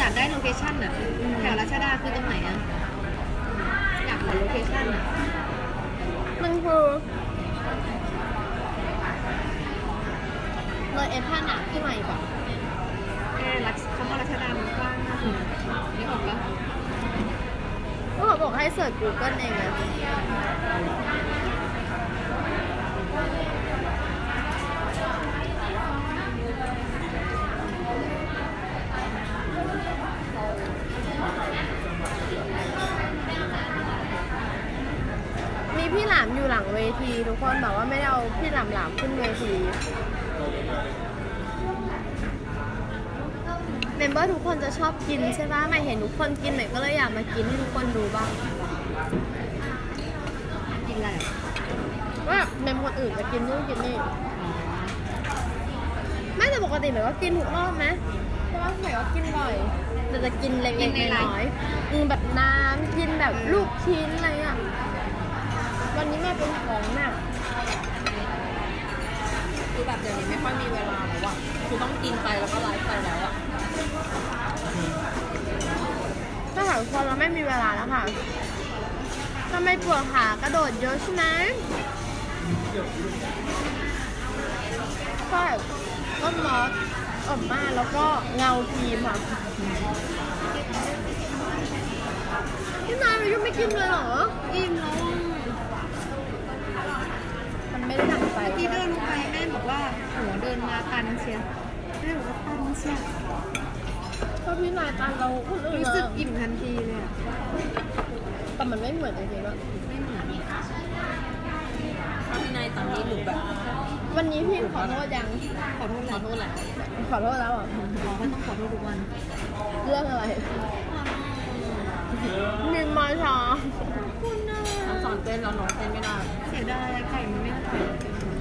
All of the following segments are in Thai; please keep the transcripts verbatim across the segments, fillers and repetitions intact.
ากได้โลเคชั่นอ่ะแถวรัชดาคือตรงไหนอ่ะอยากขอโลเคชั่นอ่ะมันคือเลยเอ็นท่าหนักที่ใหม่กว่าแค่รัชคำว่ารัชดามันกว้างมากเลยนี่บอกว่าก็เขาบอกให้เสิร์ช กูเกิล เองนะมีพี่หลามอยู่หลังเวทีทุกคนแต่ว่าไม่ได้เอาพี่หลามหลามขึ้นเวทีเมมเบอร์ทุกคนจะชอบกินใช่ไหมไม่เห็นทุกคนกินไหนก็เลยอยากมากินให้ทุกคนดูบ้างกินอะไรว่าเมมคนอื่นจะกินนู่นกินนี่ไม่แต่ปกติหมายว่ากินทุกรอบไหมเพราะว่าหมายว่ากินบ่อยแต่จะกินเล็กๆน้อยๆอืมแบบน้ำกินแบบลูกชิ้นอะไรอ่ะวันนี้แม่เป็นของแม่คือแบบเดี๋ยวนี้ไม่ค่อยมีเวลาแล้วอ่ะคือต้องกินไปแล้วก็ไลฟ์ไปแล้วอ่ะถ้าหากคนเราไม่มีเวลาแล้วค่ะทำไมปวดขากระโดดเยอะใช่ไหมใช่ต้นมอสออกมาแล้วก็เงาทีมค่ะพี่นายเรายังไม่กินเลยเหรออิ่มแล้วมันไม่ได้หนักไปที่เดินลงไปแม่บอกว่าหัวเดินมาตันเชียวแม่บอกว่าตันเชียวเพราะพี่นายตันเราคนอื่นรู้สึกอิ่มทันทีเลยแต่มันไม่เหมือนจริงๆว่าไม่เหมือนถ้าพี่นายตันนี้หนูแบบวันนี้พี่ขอโทษยังขอโทษขอโทษแหละขอโทษแล้วอ่ะอ๋อก็ต้องขอโทษทุกวันเรื่องอะไรมีมาช้าคุณน่ะสอนเต้นแล้วน้องเต้นไม่ได้เสียดายไข่มันไม่อร่อย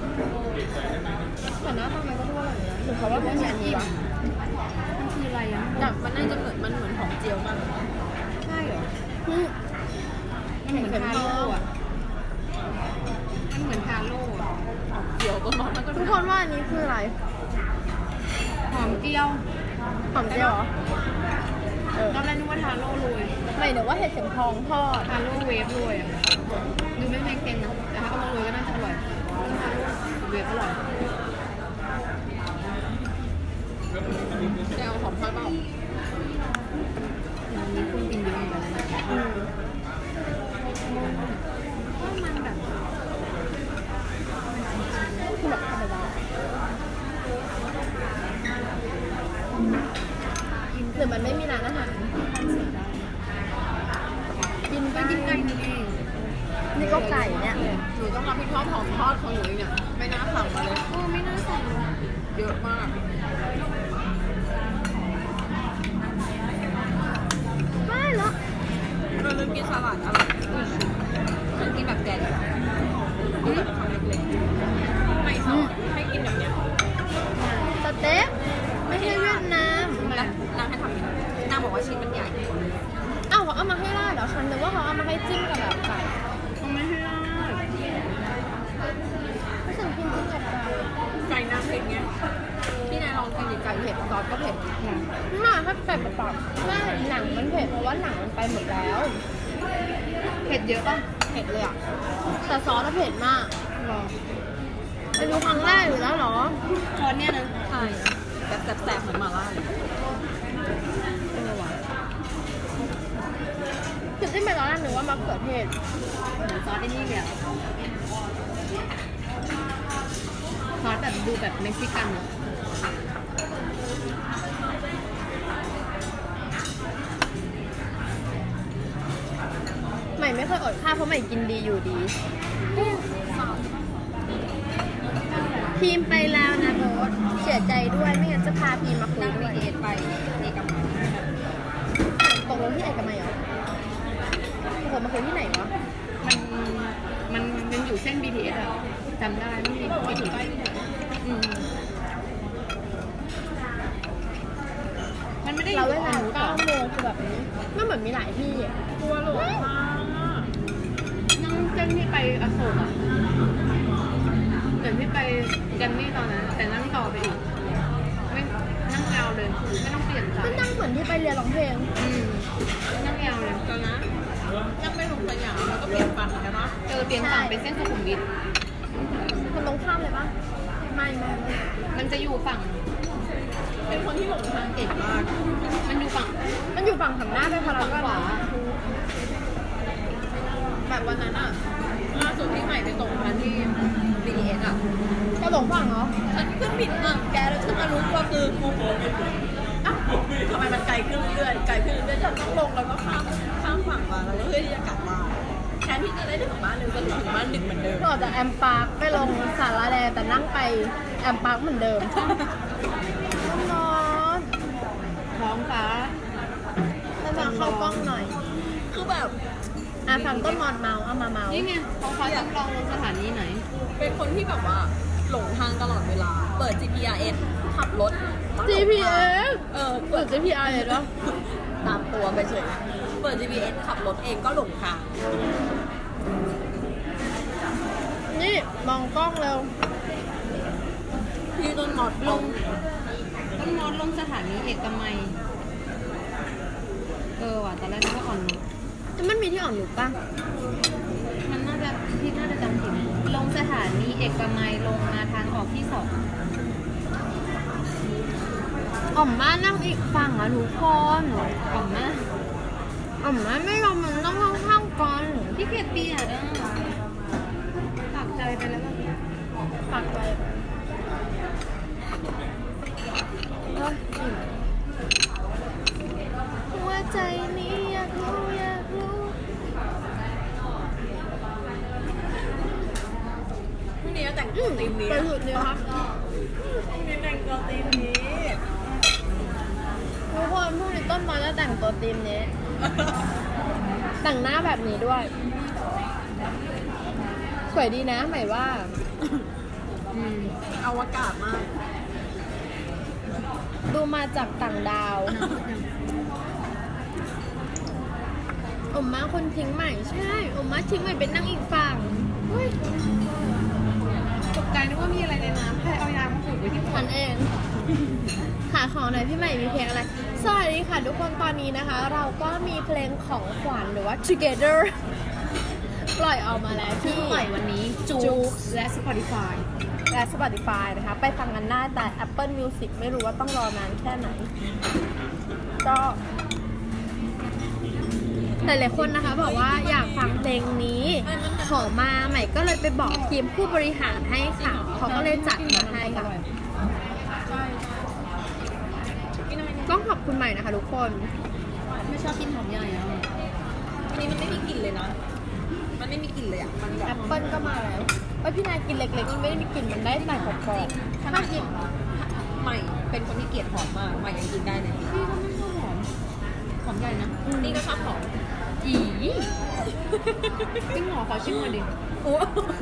แต่หน้าทำไมก็ทั่วเลยนะถึงเขาว่าเป็นแบบนี้วะมันคืออะไรอ่ะแบบมันน่าจะเหมือนมันเหมือนหอมเจียวมากใช่เหรอมันเหมือนทาโร่อะมันเหมือนทาโร่เจียวต้นมอสมันก็ทุกคนว่าอันนี้คืออะไรหอมเจียวหอมเจียวเหรอตอนแรกนึกว่าทาโร่โรยไม่เดี๋ยวว่าเห็ดเข็มทองทอดทาโร่เวฟโรยอ่ะดูไม่แพงๆนะแต่ถ้าเอามาโรยก็น่าจะอร่อยทาโร่เวฟอร่อยจะเอาหอมทอดเปล่ามีคนกินเยอะเหมือนกันนะว่ามันแบบคือแบบธรรมดาหรือมันไม่มีร้านอาหารกินก็กินไก่นี่เองนี่ก็ไก่เนี่ยหนูต้องรับผิดชอบหอมทอดของหนูเนี่ยไม่น่าสั่งมาเลยโอ้ไม่น่าสั่งเยอะมากไม่หรอกเราเริ่มกินสลัดอะไรฉันกินแบบแกงไม่สอนให้กินแบบเนี้ยสเต็กไม่ใช่เวียดนามนางให้ทำนางบอกว่าชิ้นมันใหญ่อ้าวเขาเอามาให้ราดเหรอฉันนึกว่าเขาเอามาให้จิ้มกับแบบไก่เขาไม่ให้ราดไม่ฉันกินจิ้มกับไก่ไก่น้ำเผ็ดเงี้ยพี่นายลองกินดิไก่เผ็ดซอสก็เผ็ดมาถ้าไก่เปล่าๆไม่หนังมันเผ็ดเพราะว่าหนังมันไปหมดแล้วเผ็ดเยอะป่ะเผ็ดเลยอ่ะแต่ซอสเผ็ดมากไปดูครั้งแรกอยู่แล้วเหรอช้อนเนี่ยนะใช่แบบแสบๆเหมือนหม่าล่าเลยคือที่ไปตอนแรกนึกว่ามะเขือเทศเหมือนซอสไอ้นี่เลยซอสแบบดูแบบเม็กซิกันใหม่ไม่เคยอดข้าวเพราะใหม่กินดีอยู่ดีพีมไปแล้วนะโรสเสียใจด้วยไม่งั้นจะพาพีมมาคุยด้วยไปเอกมัยตกลงที่เอกมัยเหรอตกลงมาคุยที่ไหนวะมันมันมันอยู่เส้น บี ที เอส อะจำได้ไม่มีไม่ถึงมันไม่ได้เราเวลาเก้าโมงคือแบบนี้มันเหมือนมีหลายที่อ่ะตัวหลงมากนั่งเส้นที่ไปอโศกอ่ะเหมือนที่ไปแกรมมี่ตอนนั้นแต่นั่งต่อไปอีกไม่นั่งยาวเลยไม่ต้องเปลี่ยนสายก็นั่งเหมือนมือนที่ไปเรียนร้องเพลงอืมนั่งยาวเลยตอนนะนั่งไปลงสยามแล้วก็เปลี่ยนฝั่งใช่ปะเจอเปลี่ยนฝั่งเป็นเส้นสุขุมวิทมันตรงข้ามเลยปะไม่ไม่ไม่มันจะอยู่ฝั่งเป็นคนที่หลงทางเก่งมากมันอยู่ฝั่งมันอยู่ฝั่งหันหน้าไปพารากอนขวาแบบวันนั้นอะล่าสุดที่ใหม่ไปส่งทันที่ บี ที เอส อะก็หลงฝั่งเหรอฉันขึ้นผิดอ่ะแกแล้วฉันมารู้ตัวคือกูอ้าวทำไมมันไกลขึ้นเรื่อยๆไกลขึ้นเรื่อยๆฉันต้องลงแล้วก็ข้ามข้ามฝั่งมาแล้วก็เพื่อที่จะกลับบ้านแทนที่จะได้ถึงบ้านเร็วจนถึงบ้านดึกเหมือนเดิมก็ออกจากแอมปาร์คไปลงสาราแดงแต่นั่งไปแอมปาร์คเหมือนเดิมร้อนท้องฟ้าแล้วมาเข้ากล้องหน่อยคือแบบอ่ะฟังต้นมอนเมาเอามาเมานี่ไงท้องฟ้าจำลองลงสถานีไหนเป็นคนที่แบบว่าหลงทางตลอดเวลา เปิด จี พี อาร์ เอส ขับรถจี พี เอสเออเปิด จี พี อาร์ เอส เหรอตามตัวไปเฉยเปิด จี พี เอส ขับรถเองก็หลงทางนี่มองกล้องเร็วพี่ต้นมอดลง ต้นมอสลงสถานีเอกมัย เออว่ะตอนแรกนึกว่าอ่อนนุชแต่มันมีที่อ่อนหรือปะมันน่าจะพี่น่าจะจำผิดลงสถานีเอกมัยลงมาทางออกที่สองอ่อมมานั่งอีกฝั่งอ่ะทุกคนอ่อมมากอ่อมมาไม่ยอมมันนั่งข้างๆกันพี่เกดเปียดอ่ะฝากใจไปแล้วก็ปากไปเอ้ยอิ่มหัวใจนี้อยากรู้อยากรู้พรุ่งนี้จะแต่งอืตัวมธีมนี้ไปหยุดดีครับพรุ่งนี้แต่งตัวธีมนี้ทุกคนพรุ่งนี้ต้นไม้จะแต่งตัวธีมนี้ แต่งหน้าแบบนี้ด้วย สวยดีนะหมายว่าอืมอวกาศมากดูมาจากต่างดาวอมมาคนทิ้งใหม่ใช่อมมาทิ้งใหม่เป็นนั่งอีกฝั่งเฮ้ยตกใจนึกว่ามีอะไรในน้ำใครเอายามาผูกไว้ที่หัวฉันเอง หาของหน่อยพี่ใหม่มีเพลงอะไร สวัสดีค่ะทุกคนตอนนี้นะคะ เราก็มีเพลงของขวัญหรือว่า Together ปล่อยออกมาแล้วที่ที่ปล่อยวันนี้จู Joox และ Spotify และ Spotify นะคะ ไปฟังกันได้แต่ Apple Music ไม่รู้ว่าต้องรอนานแค่ไหน ก็หลายๆคนนะคะบอกว่าอยากฟังเพลงนี้ ขอมาใหม่ก็เลยไปบอกทีมผู้บริหารให้ค่ะเขาก็เลยจัดมาให้ค่ะใช่กินอะไรเนี่ยต้องขอบคุณใหม่นะคะทุกคนไม่ชอบกินหอมใหญ่อะอันนี้มันไม่มีกลิ่นเลยนะ มันไม่มีกลิ่นเลยอ่ะ มันแบบแอปเปิลก็มาแล้วเอ้ยพี่นายกินเล็กๆมันไม่ได้มีกลิ่นมันได้แต่กรอบๆถ้ากินใหม่เป็นคนที่เกลียดหอมมากใหม่ยังกินได้เลยพี่ก็ไม่ชอบหอมหอมใหญ่นะนี่ก็ชอบหอมอีจริงเหรอขอชิมหน่อยดิโอ้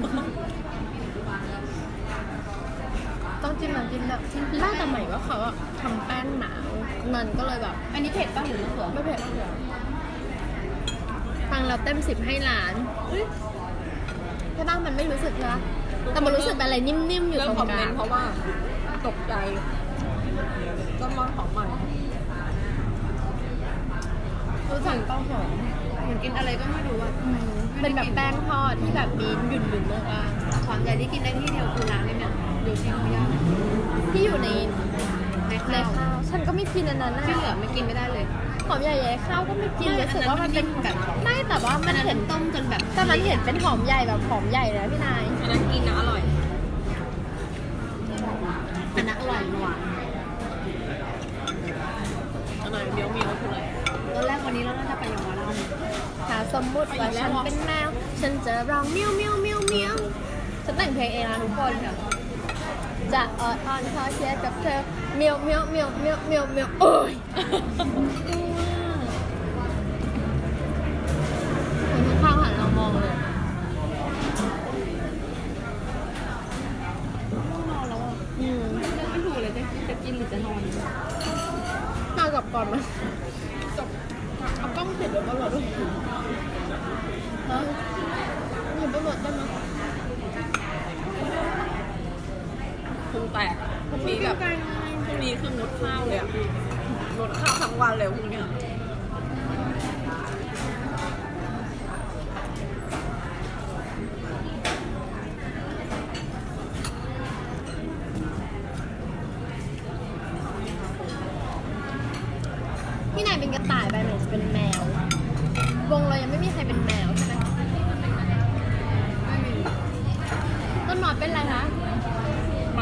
ต้องจิ้มน้ำจิ้มแบบบ้าแต่ใหม่ว่าเขาอะทำแป้งหนามันก็เลยแบบอันนี้เผ็ดป่ะหรือมะเขือไม่เผ็ดฟังเราเต็มสิบให้หลานใช่ป่ะมันไม่รู้สึกนะแต่มันรู้สึกเป็นอะไรนิ่มๆอยู่เริ่ตมรงคอมกเมลาน งต์เพราะว่าตกใจก็มอนหอมใหม่รู้จักเต้าหอมเหมือนกินอะไรก็ไม่รู้อ่ะเป็นแบบแป้งทอดที่แบบมีหยุ่นๆตรงกลางหอมใหญ่ที่กินได้ที่เดียวคือร้านนี้เนี่ยอยู่ที่เขาย่างที่อยู่ในในในข้าวข้าว ฉันก็ไม่กินอันนั้นนะที่เหลือไม่กินไม่ได้เลยหอมใหญ่ๆข้าวก็ไม่กินไม่รู้สึกว่ามันเป็นอันนั้นมันแบบไม่แต่ว่ามัมัน นเห็เห็นนต้มจนแบบแต่มันเห็นเป็นหอมใหญ่แบบหอมใหญ่เลยนะพี่นายอันนั้นกินนะอร่อยอันนั้นอร่อยหวานอันไหนเมียวเมียวคืออะไรตอนแรกวันนี้เราน่าจะไปเยาวราชถ้าสมมุติว่าฉันเป็นแมว ฉันจะร้องเมียวเมียวเมียวเมียวฉันแต่งเพลงเองนะทุกคน จะออดออนคอเชียร์กับเธอเมียวเมียวเมียวเมียวเมียวเมียวโอ้ยคนข้างๆหันเรามองเลยนอนแล้วอ่ะอืมเลือกไม่ถูกเลยจะจะกินหรือจะนอนมากับก่อนมาจบเอากล้องเสร็จแล้วก็หลดด้วยฮะเห็นไปหมดได้ไหมพุงแตกพรุ่งนี้แบบพรุ่งนี้คืองดข้าวเลยอ่ะงดข้าวทั้งงวันเลยพวกเนี้ยพี่นายเป็นกระต่ายไปไหนจะเป็นแมว วงเรายังไม่มีใครเป็นแมวใช่ไหมไม่มีต้นหมอนเป็นอะไรคะหมา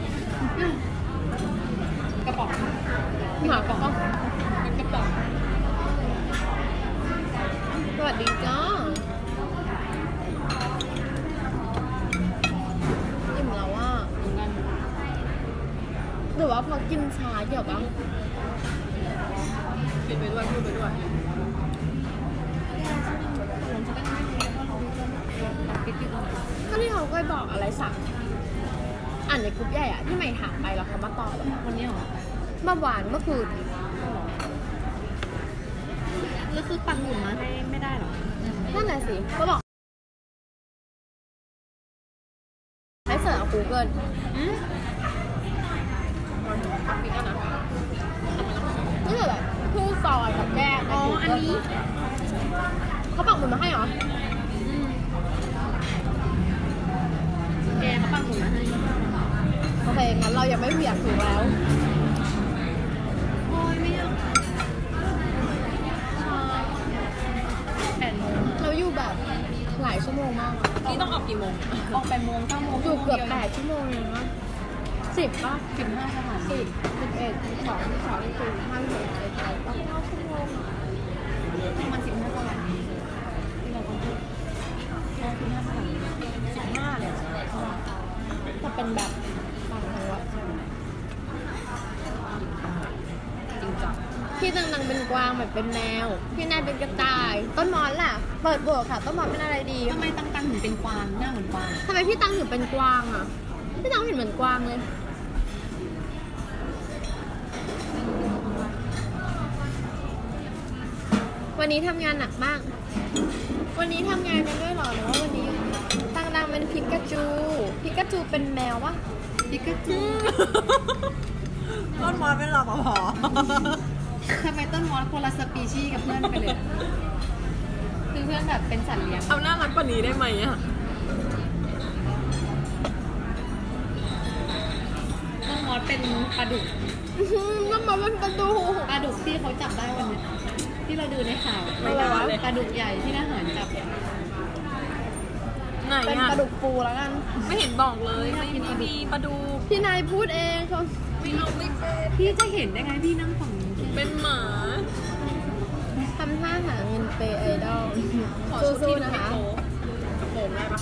กระป๋องหมากระป๋องเป็นกระป๋องสวัสดีจ้าอิ่มแล้วว่าเหมือนกันหรือว่าพอกินช้าเกี่ยวปะกินไปด้วยพูดไปด้วยก็ที่เขาเคยบอกอะไรสักอ่านในกลุ่มใหญ่อะที่ใหม่ถามไปแล้วเขามาตอบอะวันนี้เหรอเมื่อวานเมื่อคืนแล้วคือปันหมุนมาให้ไม่ได้หรอนั่นแหละสิก็บอกให้เสิร์ชเอา Google อืมปิดแล้วนะนี่คือแบบผู้ซอยกับแก้อ๋ออันนี้เขาปักหมุดมาให้เหรอแกเขาปันหมุนมาให้โอเคงั้นเรายังไม่เวียนถูกแล้วโอ้ยไม่อยากแปดโมงเราอยู่แบบหลายชั่วโมงมากอะนี่ต้องออกกี่โมงออกแปดโมงเก้าโมงอยู่เกือบแปดชั่วโมงเลยนะสิบป่ะสิบห้าสถานีสิบสิบเอ็ดสิบสองสิบสามสิบสี่สิบห้าสิบหกสิบเจ็ดสิบแปดเก้าชั่วโมงประมาณสิบห้าสถานีที่เราต้องพูดเราสิบห้าสถานีสิบห้าเลยจะเป็นแบบต่างจังหวัดจริงจังพี่ตังๆเป็นกวางแบบเป็นแมวพี่นายเป็นกระต่าย ต้นมอนล่ะ เปิดบวกค่ะ ต้นมอนเป็นอะไรดีทำไมตังตังถึงเป็นกวางหน้าเหมือนกวางทำไมพี่ตังถึงเป็นกวางอ่ะ พี่ตังเห็นเหมือนกวางเลย วันนี้ทำงานหนักมาก วันนี้ทำงานกันด้วยเหรอหรือว่าวันนี้ตังๆเป็นพิกาจู พิกาจูเป็นแมวปะพิกาจูต้นมอนเป็นรปภทำไมต้นมอสคนละสปีชีส์กับเพื่อนไปเลย คือเพื่อนแบบเป็นสัตว์เลี้ยงเอาน่ารักกว่านี้ได้ไหมอ่ะต้นมอสเป็นปลาดุกอื้อหือน้ำมันเป็นกระดูกปลาดุกที่เขาจับได้วันนี้ที่เราดูในข่าวไม่ได้วะปลาดุกใหญ่ที่ทหารจับไหนเป็นอ่ะปลาดุกฟูแล้วกันไม่เห็นบอกเลยไม่มีมีปลาดูพี่นายพูดเองเขาไม่เอาไม่เป็นพี่จะเห็นได้ไงพี่นั่งฝั่งนี้เป็นหมาทำท่าหาเงินเปย์ไอดอลขอชุดสู้ที่ๆดูนะไม่คะโป๊กระโปรงได้ปะ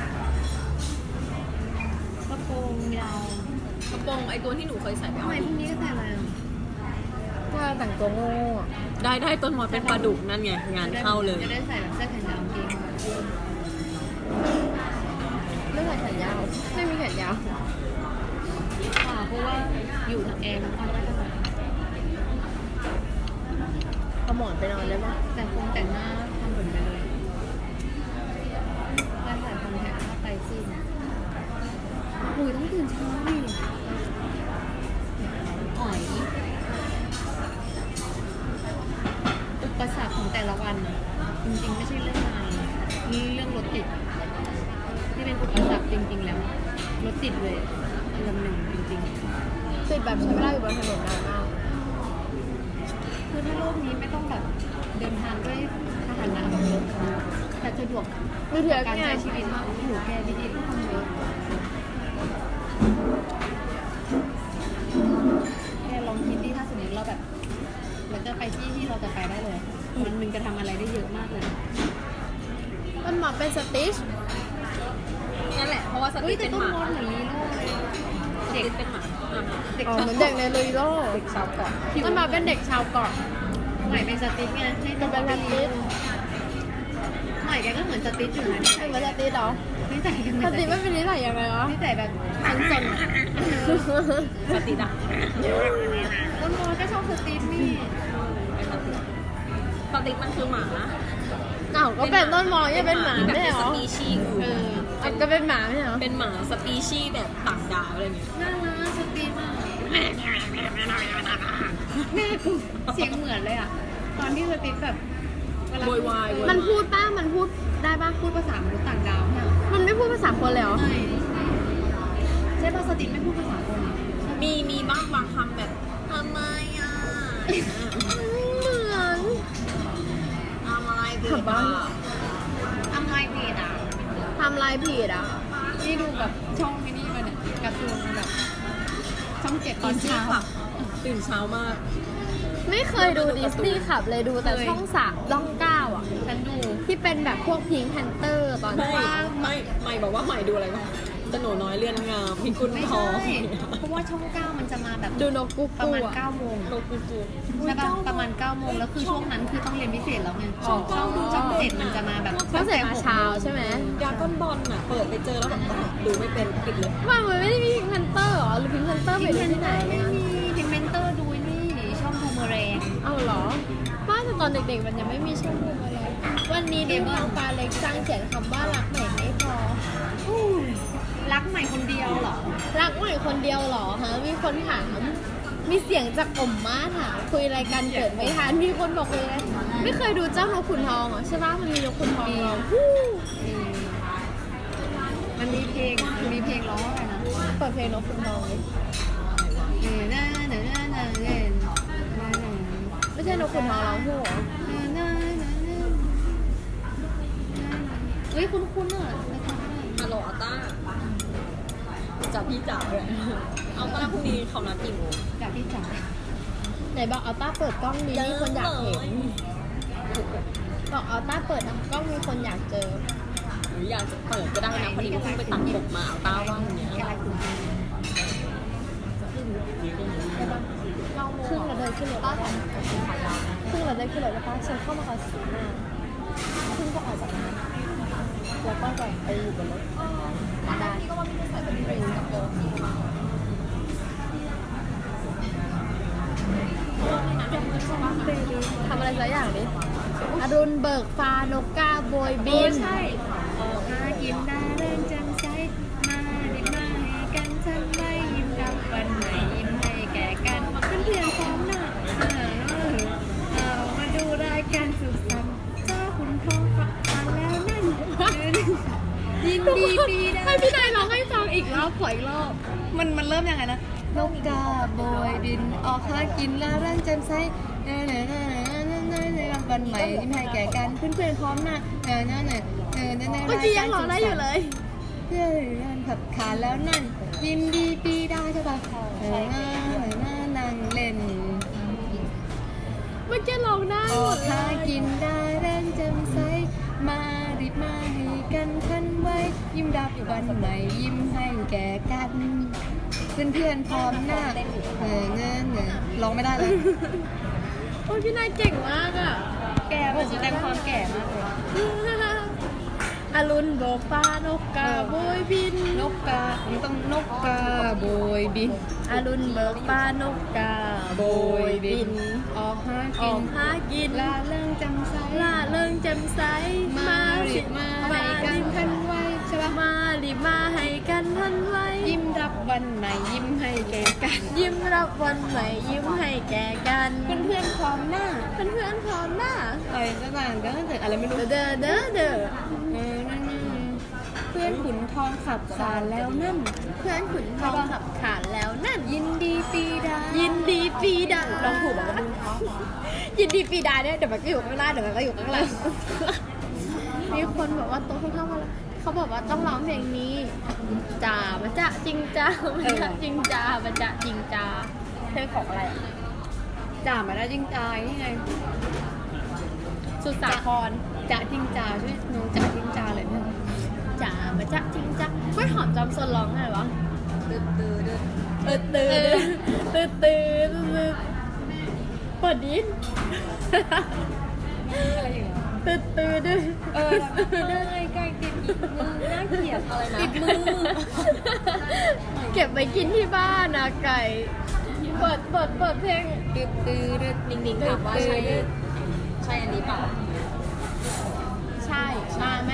กระโปรงยาวกระโปรงไอตัวที่หนูเคยใส่ไปทำเอาไมพรุ่งนี้ก็ใส่อะไรอ่ะถ้าแต่งตัวโง่อะได้ได้ต้นมอนเป็นปลาดุกนั่นไงงานเข้าเลยจะได้ใส่แบบเสื้อแขนยาวกางเกงไม่ใส่แขนยาว ไม่มีแขนยาวอ่าเพราะว่าอยู่ทางแอร์มันค่อนข้างจะหนาวเอาหมอนไปนอนได้ปะแต่คงแต่งหน้าทำเหมือนไปเลยการใส่คอนแทคหน้าไตซีดอุ้ยต้องตื่นเช้าดิอ๋อยอุปสรรคของแต่ละวันน่ะจริงๆไม่ใช่เรื่องงานนี่เรื่องรถติดที่เป็นอุปสรรคจริง ๆ แล้วรถติดเลยอันดับหนึ่งจริงๆติดแบบใช้เวลาอยู่บนถนนนานมากคือถ้าโลกนี้ไม่ต้องแบบเดินทางด้วยพาหนะแบบรถแต่สะดวกดูเถื่อนการไงใช้ชีวิตมากโอ้โหแกดีๆก็ทำเยอะแกลองคิดดิถ้าสมมติเราแบบเราจะไปที่ที่เราจะไปได้เลยวันหนึ่งจะทำอะไรได้เยอะมากเลยต้นหมอนเป็นสติชนั่นแหละเพราะว่าสเฮ้ติยแต่เป็นต้นหมามอนเหมือนลีโร่เลยเด็กเป็นหมาอ่ะเด็กอ๋อเหมือนเด็กในลุยโลกเด็กชาวเกาะต้นหมอนเป็นเด็กชาวเกาะใหม่เป็นสติ๊กไงให้จะเป็นสติชใหม่แกก็เหมือนสติ๊กอยู่นะเป็นเหมือนสติชเหรอนิสัยกันเหมืสอนสติติ๊ชกไม่เป็นนิสัยยังไงวะนิสัยแบบสันสนสติดักต้นมอนก็ชอบสติ๊กนี่สติมันคือหมาอ้าวก็เป็นต้นหมอนยังเป็นหมาไม่ใช่เหรสอปีชีส์เออื่นออ่ะก็เป็นหมาไม่ใช่เหรอเป็นหมาสปีชีส์แบบต่างดาวอะไรเงี้ยน่ารักสตรีมากแม่กูเสียงเหมือนเลยอ่ะตอนที่สติ๊กแบบเวลาโวยวายมันพูดป้ามันพูดได้ป่ะพูดภาษามนุษย์ต่างดาวเนี่ยมันไม่พูดภาษาคนเลยเหรอไม่ใช่ป่ะสติ๊กไม่พูดภาษาคนอะมีมีบ้างบางคำแบบทำไมอ่ะเหมือนทำอะไรผิขัดบบ้านอ่ะทำไมผิดอ่ะทำลายผิดอ่ะนี่ดูแบบช่องมินี่มาเนี่ยการ์ตูนมาแบบช่องเจ็ดตอนเช้าตื่นเช้ามากไม่เคยดูดิสนีย์ขับเลยดูแต่เคยช่องสามช่องเก้าอ่ะฉันดูที่เป็นแบบพวกพิงค์แพนเตอร์ตอนไม่นั้นไม่ไม่บอกว่าใหม่ดูอะไรวะสโหนน้อยเลื่อนงามพิกุลไม่ทอใช่งเพราะว่าช่องเก้ามันจะมาแบบดูนกกุ๊กประกูมาณอ่ะเก้าโมงโลกุกุใช่ปะประมาณเก้าโมงแล้วคือช่วงนั้นคือต้องเรียนพิเศษแล้วไงช่องช่องช่องเจ็ดมันจะมาแบบช่องเสร็จมาเช้าใช่ไหมดราก้อนบอลน่ะเปิดไปเจอแล้วแบบดูไม่เป็นปิดเลยว่ามันไม่ได้มีพิงค์แพนเตอร์หรอหรือพิงค์แพนเตอร์ไปพิงดูเมนที่เตไหนอร์ไม่มีพิงเมนเตอร์ดูนี่ช่องบูมเมอแรงเอาเหรอว่าแต่ตอนเด็กๆมันยังไม่มีช่องดูมาเลยวันนี้ดิมองปลาเล็กจ้างเขียนคำว่ารักใหม่ไม่พออู้รักใหม่คนเดียวเหรอรักใหม่คนเดียวเหรอฮะมีคนถามมีเสียงจากอมมาถามคุยอะไรกันเกิดไม่ทันมีคนบอกเลยไม่เคยดูเจ้านกขุนทองเหรอใช่ปะมันมีนกขุนทองเหรอฮู้อืมมันมีเพลงมันมีเพลงร้องอะไรนะเปิดเพลงนกขุนทองเลยเออน่าน่าน่าน่าเล่นน่าน่าไม่ใช่นกขุนทองร้องฮู้เหรอน่าน่าน่าน่าเฮ้ยคุ้นคุ้นๆอ่ะนะคะฮัลโหลอัลต้าจับพี่จ๋าด้วยเอาต้าพรุ่งนี้เขานัดกี่โมงจากพี่จ๋าไหนบอกอัลต้าเปิดกล้องมีมีคนอยากเห็นบอกอัลต้าเปิดกล้องมีคนอยากเจอหรืออยากจะเปิดก็ได้นะพอดีเพิ่งไปตัดผมมาอัลต้าว่างอย่างเนี้ยแกอะไรคุณครึ่งเราเดินขึ้นรถได้ครึ่งเราเดินขึ้นรถแล้วป้าเชิญเข้ามาคอยสีหน้าครึ่งก็ออกจากร้านแล้วก็จะไปอยู่บนรถได้ก็ว่าพี่จะใส่เป็นเรนกับโบสีขาวทำอะไรสักอย่างดิอรุณเบิกฟ้านกกาโบยบินใช่ออกมายิ้มหน้าเริ่มแจ่มใสมาดิมาให้กันฉันไม่ยิ้มรับวันไหนยิ้มให้แก่กันเพื่อนๆพร้อมหน้าเออเอามาดูรายการสุขสันต์เจ้าคุณพ่อฟังมาแล้วนั่นยินดีปีได้ให้พี่นายร้องให้ฟังอีกรอบขออีกรอบมันมันเริ่มยังไงนะนกกาโบยบินออกหากินแล้วร่างแจ่มใสเออเนอเนอเนอเนอเนอวันใหม่ยิ้มให้แก่กันเพื่อนๆพร้อมหน้าเออเนอเนอเออเนอเนอเมื่อกี้ยังร้องได้อยู่เลยเพื่อนขับขาแล้วนั่นยินดีปีได้ใช่ป่ะเออหน้าหน้านั่งเล่นเมื่อกี้ร้องได้อหมอกดเลหาย กินได้แรงแจ่มใสมารีบมาให้กันทันไว้ยิ้มรับวันใหม่ยิ้มให้แก่กันเพื่อนเพื่อนๆพร้อมหน้าเออเนอเนอร้องไม่ได้เลยโอ้ยพี่นายเก่งมากอ่ะแก่มันแสดงความแก่มากเลยอรุณโบกฟ้านกกาโบยบินนกกามันต้องนกกาโบยบินอรุณเบิกฟ้านกกาโบยบินออกหาอกิอน กหากินลาเรื่องจำใสล่าเริงแจ่มใสมารีบมาให้กันทันไว้ใช่ปะมารีบมาให้กันทันไว้ยิ้มรับวันใหม่ยิ้มให้แก่กันยิ้มรับวันใหม่ยิ้มให้แก่กันเพื่อนเพื่อนๆพร้อมหน้าเพื่อนเพื่อนๆพร้อมหน้าอะไรต่างๆก็เกิดอะไรไม่รู้เด้อเด้อเด้อเออนั่นเพื่อนขุนทองขับสารแล้วนั่นเพื่อนขุนทองขับขานแล้วนั่นยินดีปีดายินดีปีดาลองถูกบอกว่ามึงเพราะยินดีปีดาเนี่ยเดี๋ยวมันก็อยู่ข้างหน้าเดี๋ยวมันก็อยู่ข้างหลัง มีคนบอกว่าโต๊ะข้างๆมาแล้วเขาบอกว่าต้องร้องเพลงนี้จ่ามาจะจริงจ้ามาจะจริงจ้ามาจะจริงจ้าเพลงของอะไรอะจ่ามาแล้วจริงจายนี่ไงสุดสาครจ่าจริงจ่าช่วยน้องจ่าจริงจ่าเลยเนี่ยจ่ามาจะจริงจ้ากล้วยหอมจอมซนร้องไงวะตื่นตื่นตื่นตื่นตื่นตื่นตื่นเปิดดินอะไรอย่างเงี้ยตื่นตื่นตื่นเออแล้วก็ใกล้ๆติดอีกมือน่าเกลียดอะไรนะติดมือเก็บไปกินที่บ้านนะไก่ เปิดเปิดเปิดเพลงตืดตืดนิ่งๆถามว่าใช่ใช่อันนี้เปล่าใช่มาไหม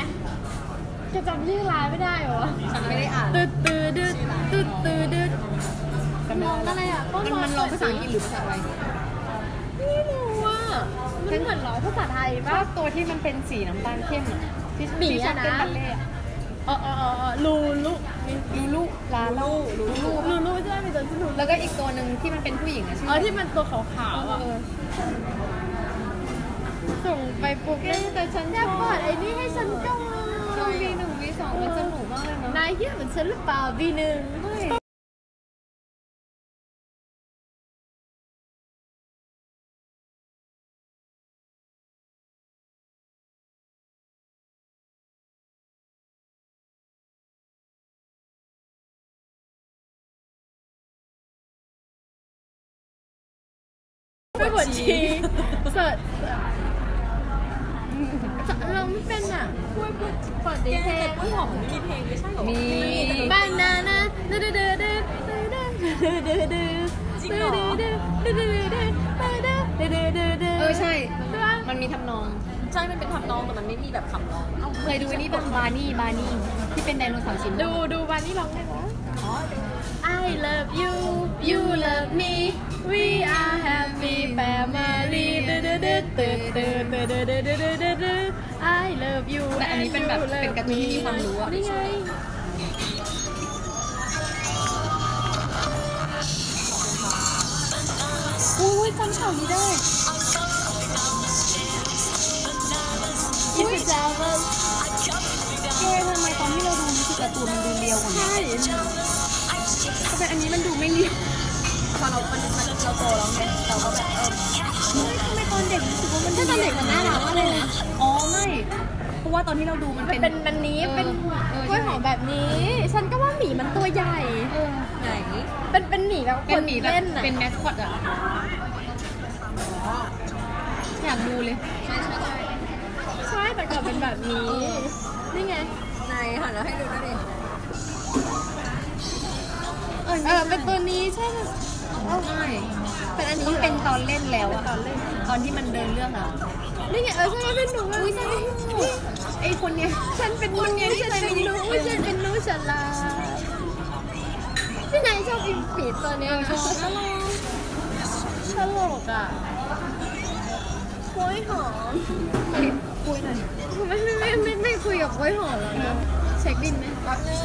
จะจำชื่อร้านไม่ได้เหรอฉันไม่ได้อ่านตืดตืดดืดตืดตืดดืดจำมไม่องได้อะไรอ่ะมันมันร้องภาษาอังกฤษหรือภาษาอะไรไม่รู้อ่ะมันเหมือนร้องภาษาไทยชป่ะอบตัวที่มันเป็นสีน้ำตาลเข้มอะที่หมีที่ชอบอะนะเต้นบัลเล่ต์อะเออเออเออเออลูลูลูลูลาลูลูลูลูลูใช่ไหมมีตัวชื่อลูแล้วก็อีกตัวหนึ่งที่มันเป็นผู้หญิงอะชื่เออที่มันตัวขาวๆอ่ะเออส่งไปปุ๊บแต่ฉันอยากเปิดไอ้นี่ให้ฉันก่อนช่วงวีหนึ่งวีสองมันสนุกมากเลยเนาะนายคิดเหมือนฉันหรือเปล่าวีหนึ่ง ไปบวชชีเสิร์ชเราไม่เป็นอ่ะพูดพูดเปิดดีแกเพลแต่งกล้วยหอมมันมีเพลงไม่ใช่หรอมีบานาน่าดื้อดื้อดื้อดื้อดื้อดื้อดื้อดื้อดื้อดื้อดื้อดื้อดื้อดื้อดื้อดื้อเออใช่ใช่ปะมันมีทำนองใช่มันเป็นทำนองแต่มันไม่มีแบบคำร้องเคยดูอันนี้ปะบานี่บานี่ที่เป็นไดโนเสาร์ชิ้นดูดูวันนี้ร้องไงวะ I love you you love me we are happy family ดื้อดื้อดื้อดื้อดื้อดื้อดื้อดื้อดื้อดื้อดื้อ I love you แต่อันนี้เป็นแบบเป็นการ์ตูนที่มีความรู้อะนี่ไงอุ้ยจำฉากนี้ได้ If it's ever เกทำไมตอนที่เราดูรู้สึกการ์ตูนมันดูเรียวกว่านี้ใช่ทำไมอันนี้มันดูไม่เรียวพอเรามันมันเราโตแล้วไงเราก็แบบเออเฮ้ยทำไมตอนเด็กรู้สึกว่ามันถ้าตอนเด็กมันน่ารักมากเลยนะอ๋อไม่เพราะว่าตอนที่เราดูมันมันเป็นเป็นมันนี้เป็นกล้วยหอมแบบนี้ ฉันก็ว่าหมีมันตัวใหญ่เออไหนเป็นเป็นหมีแบบเป็นหมีแบบเล่นน่ะเป็นแมสคอตอะอยากดูเลยใช่ใช่ใช่ใช่แต่ก่อนเป็นแบบนี้ นี่ไงไหนหันมาให้ดูด้วยดิเออเออเป็นตัวนี้ใช่ไหมไม่เป็นอันนี้ต้องเป็นตอนเล่นแล้วอะตอนเล่นตอนที่มันเดินเรื่องอะนี่ไงเออใช่ไหมเป็นหนูอุ้ยใช่ไอคนเนี้ยฉันเป็นหนูฉันเป็นหนูฉันเป็นหนูฉลาดพี่นายชอบอิมปีตัวเนี้ยชอบตลกอ่ะกล้วยหอมคุยหน่อยไม่ไม่ไม่ไม่ไม่คุยกับกล้วยหอมแล้วนะเช็คบินไหมแป๊บนึง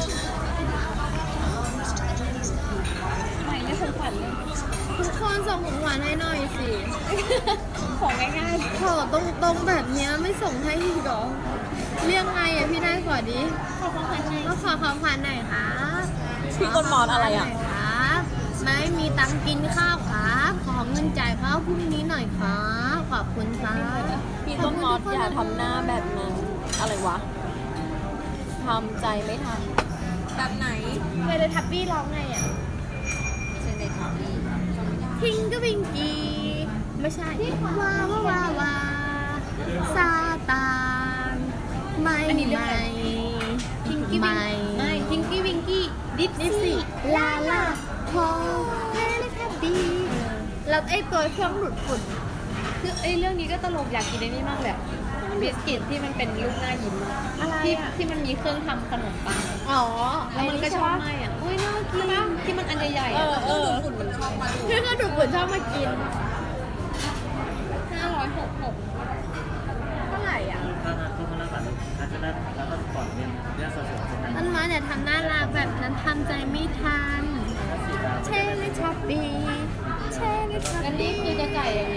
ไม่ไม่เคยฝันเลยทุกคนส่งของหวานให้หน่อยสิของง่ายขอตรงตรงๆแบบเนี้ยไม่ส่งให้อีกเหรอเรียกไงอ่ะพี่นายขอดิๆขอของขวัญไงก็ขอของขวัญหน่อยครับพี่ต้นมอนอะไรอ่ะขขวัญหน่ยครับไม่มีตังค์กินข้าวครับขอเงินจ่ายข้าวพรุ่งนี้หน่อยครับขอบคุณครับพี่ต้นมอสอย่าทำหน้าแบบนั้นอะไรวะทำใจไม่ทันแบบไหนเคยเลยทับบี้ร้องไงอ่ะเซนเดทามี่จำไม่ได้พิงก็พิงกีไม่ใช่ว้าว้าว้าว้าซาตานไม่อันนี้เรื่องไม่อะไร พิงกี้ไม่ไม่พิงกี้วิงกี้ดิฟดิฟซี่ลาลาพอแค่เลยทับบี้แล้วไอ้ตัวเครื่องดูดฝุ่นคือไอเรื่องนี้ก็ตลกอยากกินไอ้นี่มากเลยอะบิสกิตที่มันเป็นลูกหน้ายิ้มอะอะไรที่อ่ะที่มันมีเครื่องทำขนมปังอ๋อแล้วมันก็ชอบไหมอ่ะอุ้ยน่ากินมากที่มันอันใหญ่ๆเออ่ะอเออฝุ่นมันชอบมาดูเครื่องดูดฝุ่นชอบมากินห้าร้อยหกหกเท่าไหร่อ่ะถ้าถ้าทุกคนรักษาถ้าจะได้แล้วก็ก่อนเรียนเรียนสอบสวนต้นไม้เนี่ยทำน่ารักแบบนั้นทำใจไม่ทัน เชลิชอบบีเชลิชอบอันนี้คือจะจ่ายยังไง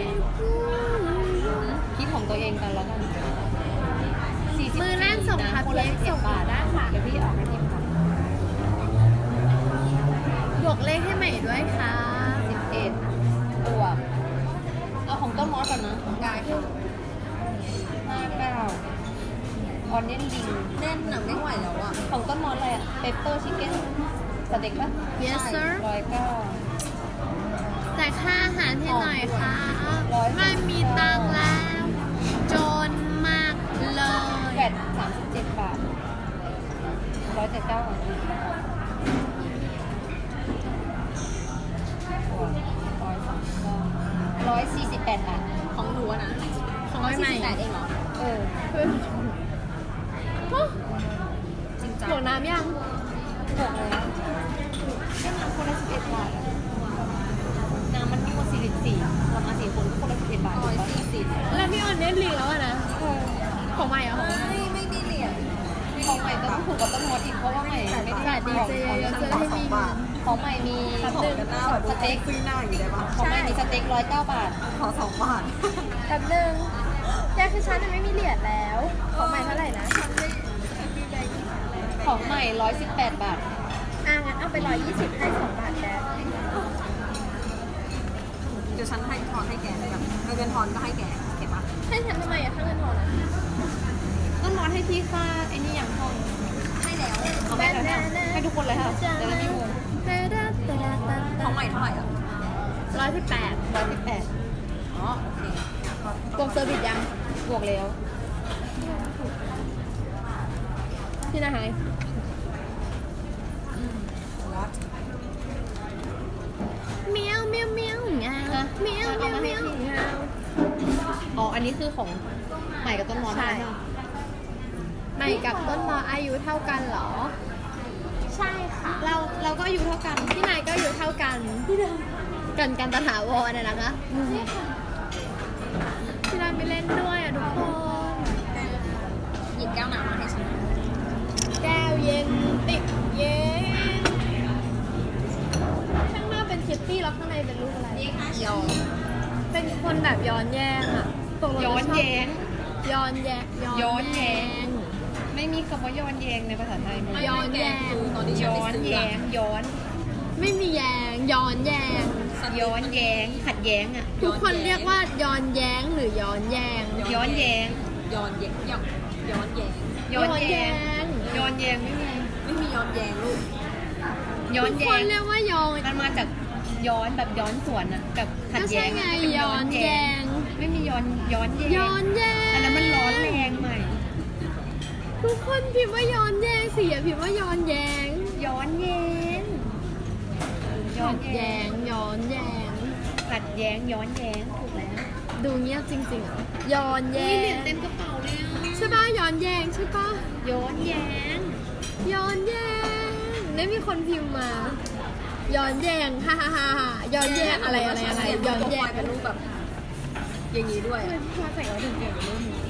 คิดของตัวเองกันแล้วกันสี่สิบมือนั่นส่งคัพคนเค้ละกสิบส่งบาทได้ค่ะเดี๋ยวพี่ออกให้ทีมค่ะบวกเลขให้ใหม่ด้วยค่ะสิบเอ็ดบวกเอาของต้นมอสก่อนนะได้ค่ะห้าเก้าออนเนนลิงแน่นหนังไม่ไหวแล้วอ่ะของต้นมอสอะไรอ่ะเปปเปอร์ชิคเก้นสเต็กปะ yes sir ร้อยเก้าแต่ค่าอาหารให้หน่อยค่ะร้อยไม่มีตังค์แล้ว จนมากเลยแปดสามสิบเจ็ดบาทร้อยเจ็ดเก้าร้อยสามสิบเก้าร้อยสี่สิบแปดบาทของหนูอะนะของร้อยใหสี่ม่สิบแปดเองเหรอเออจริงจังบวกน้ำยังหกแล้วแค่นั้นคนละสิบเอ็ดบาทอะลิตสี่เรามาสี่คนก็คนละสิบเอ็ดบาทร้อยสี่สิบแล้วพี่ออนเน็ตลิงแล้วอะนะของใหม่เหรอไม่ไม่มีเหรียญของใหม่ต้องถูกกับต้นมดอีกเพราะว่าใหม่ไม่ได้จ่ายดีเจเยอะๆจะได้ให้มีเงินของใหม่มีขอกันหน้าแบบสเต็กซื้อหน้าอยู่ได้ปะของใหม่มีสเต็กร้อยเก้าบาทขอสองบาทแป๊บนึงแกคือฉันจะไม่มีเหรียญแล้ว ของใหม่เท่าไหร่นะของใหม่ร้อยสิบแปดบาทอ่ะงั้นเอาไปร้อยยี่สิบให้สองบาทแกเดี๋ยวฉันให้ทอนให้แกแบบเงินทอนก็ให้แกเก็บปะให้ฉันทำไมอะค่าเงินทอนอะต้นมดให้พี่ค่าไอ้นี่อย่างห้องให้แล้วเอาไปเลยค่ะให้ทุกคนเลยค่ะเดี๋ยวเราไม่งงของใหม่เท่าไหร่อ่ะร้อยสิบแปดร้อยสิบแปดอ๋อโอเคกดเซอร์วิสยังบวกแล้วพี่นายเมียวเมียวเมียวเงาเมียวเมียวเมียวเงาอ๋ออันนี้คือของใหม่กับต้นมดใช่ไหมคะใหม่กับต้นมออายุเท่ากันเหรอ ใช่ค่ะเราเราก็อายุเท่ากันพี่นายก็อายุเท่ากันพี่นายกันกันตถาวรนะนะคะพี่นายไม่เล่นด้วยอ่ะทุกคนหยิบแก้วน้ำมาให้ฉันแก้วเย็นติดเย็นข้างหน้าเป็นคิตตี้แล้วข้างในเป็นรูปอะไรยอมเป็นคนแบบย้อนแย้งอะตกลงย้อนแย้งย้อนแย้งย้อนแย้ง ไม่มีคำว่าย้อนแย้งในภาษาไทยมั้ยย้อนแย้งคือตอนที่ฉันย้อไปนซื้อแย้งย้อนไม่มีแย้งย้อนแย้งย้อนแย้งขัดแย้งอ่ะทุกคนเรียกว่าย้อนแย้งหรือย้อนแย้งย้อนแย้งย้อนแย้งย้อนย้อนแย้งย้อนแย้งงย้อนแย้งไม่มีไม่มีย้อนแย้งลูกย้อนทุกแย้คนงเรียกว่าย้อนมันมาจากย้อนแบบย้อนสวนอ่ะกับขัดก็แย้ใช่งไงอะเป็นย้อนแย้งไม่มีย้อนย้อนแย้งย้อนแย้งอันนั้นมันร้อนแรงใหม่ทุกคนพิมพ์ว่าย้อนแย้งสิอย่าพิมพ์ว่าย้อนแย้งย้อนแย้งย้อขันดแย้แย้งงย้อนแย้งขัดแย้งย้อนแย้งถูกแล้วดูเงียบจริงๆอ่ะย้อนแย้นี่เหรียญงเต็มกระเป๋าเลยอ่ะใช่ป่ะย้อนแย้งใช่ป่ะย้อนแย้งย้อนแย้งได้มีคนพิมพ์มา ย้อนแย้งฮ่าฮ่าฮ่าฮ่าย้อนแย้งอะไรอะไรอะไรย้อนแย้งเป็นรูปแบบอย่างนี้ด้วยมาใส่เขาถึงเก่งรูปนี้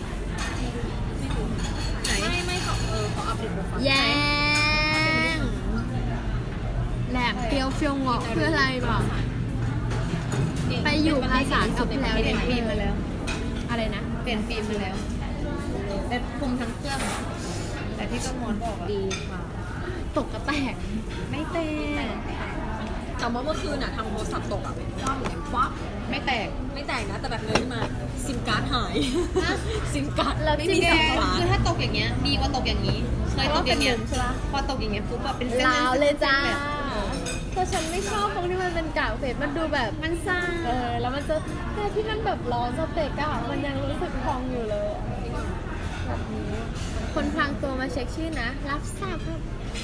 ไหนไม่ไม่เขาเออเขาอัปเดตโปรไฟล์แย้งแหลมเปรี้ยวเฟี้ยวงอกคืออะไรบอกไปอยู่ภาษากับแล้วเปลี่เด็ยนกฟิล์มมาแล้วอะไรนะเปลี่ยนฟิล์มมาแล้วแต่คุมทั้งเครื่อง แต่ที่ต้นมอนบอกอะดีค่ะตกกระแตกไม่แตกแต่ว่าเมื่อคืนน่ะทำโทรศัพท์ตกอ่ะคว่ำอย่างปั๊บไม่แตกไม่แตกนะแต่แบบเงยขึ้นมาซิมการ์ดหายซิมการ์ดแล้วไม่จิ้มีมสักับญญาณคือถ้าตกอย่างเงี้ยดีกว่าตกอย่างนี้ เคยตกอย่างเงี้ยพอตกอย่างเงี้ยปุ๊บแบบเป็นเส้นลาวเลยจ้าส้นแบบแต่ฉันไม่ชอบตรงที่มันเป็นกากเฟสมันดูแบบมันซ่าเออแล้วมันจะแต่ที่มันแบบร้อนสเต็กอะมันยังรู้สึกพองอยู่เลยอะแบบนี้คนพลางตัวมาเช็คชื่อนะ รับทราบครับ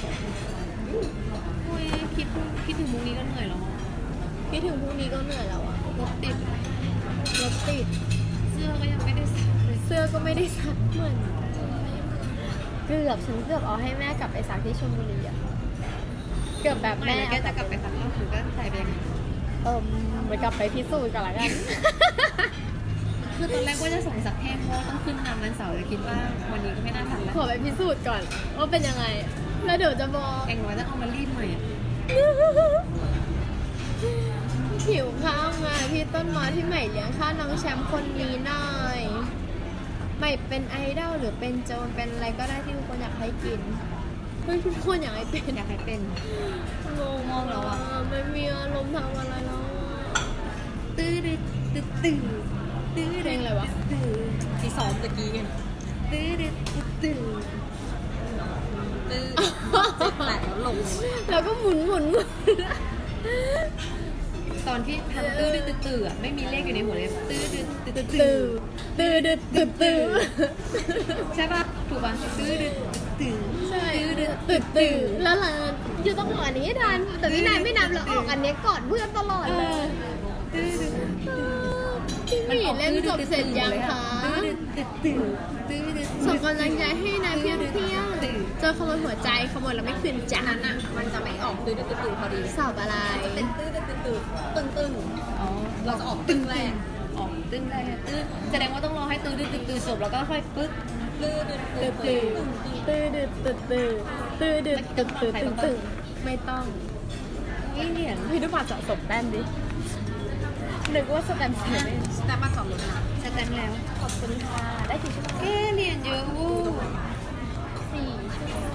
อุ้ยคิดคิดถึงมุกนี้ก็เหนื่อยแล้วอะคิดถึงพรุ่งนี้ก็เหนื่อยแล้วอะรถติดรถติดเสื้อก็ยังไม่ได้ซักเลยเสื้อก็ไม่ได้ซักเหมือนเกือบฉันเกือบเอาให้แม่กลับไปซักที่ชลบุรีอะเกือบแบบแม่แม่แกจะกลับไปซักแล้วถือก็ใส่ไปอย่างนี้เออไปกลับไปพิสูจน์กันละกันคือตอนแรกว่าจะส่งสักแห้งเพราะว่าต้องขึ้นทำวันเสาร์แต่คิดว่าวันนี้ก็ไม่น่าทันแล้วขอไปพิสูจน์ก่อนว่าเป็นยังไง แล้วเดี๋ยวจะบอกอย่างน้อยต้องเอามารีดใหม่อะหิวข้าวมาพี่ต้นไม้ที่ใหม่เลี้ยงข้าวน้องแชมป์คนนี้หน่อยใหม่เป็นไอดอลหรือเป็นโจรเป็นอะไรก็ได้ที่ทุกคนอยากให้กินเฮ้ยทุกคนอยากให้เป็นอยากให้เป็นงงมองแล้วอะไม่มีอารมณ์ทำอะไรแล้วอะตื้อดื้อตื้อตื้อตื้อเพลงอะไรวะตื้อที่ซ้อมตะกี้ไงตื้อดื้อตื้อตื้อแตกแล้วลงแล้วก็หมุนหมุนหมุนตอนที่ทำตื้อดื้อตื้อตื้ออะไม่มีเลขอยู่ในหัวเลยตื้อดื้อตื้อตื้อตื่นตื่นตื่นตื่นตื่นใช่ป่ะถูกป่ะตื้อดื้อตื้อใช่ตื่นตื่นแล้วล่ะจะต้องออกอันนี้ให้ทันแต่พี่นายไม่นับแล้วออกอันนี้ก่อนเพื่อนตลอดเอเลอย ตื้อดื้อมันสี่เล่มจบเสร็จยังคะตื่นตื่นตื่นตื่นส่งกำลังใจให้นะเพียงเพียงเจอขโมยหัวใจขโมยแล้วไม่คืนจ้านั้นอ่ะมันจะไม่ออกตื้อตื้อตื้อพอดีสอบอะไรเป็นตื้อตื้อตื้อตึงตึงอ๋อเราจะออกตึงแรกออกตึ้งได้ตื้อแสดงว่าต้องรอให้ตื้อตื้อตื้อตื้อจบแล้วก็ค่อยปึ๊บตื้อตื้อตื้อตื้ตื้ออตื้อตื้อตื้อตื้อตื้อตื้อตื้อตื้อตื้อไม่ต้องนี่เหรียญพี่ดูผ่านสะสมแต้มดินึกว่าสแตมป์เซเว่นแต่มาสองรถนะสแตมป์แล้วขอบคุณค่ะ ได้กี่ชั่วโมงแค่เหรียญเยอะวู้สี่ชั่วโมง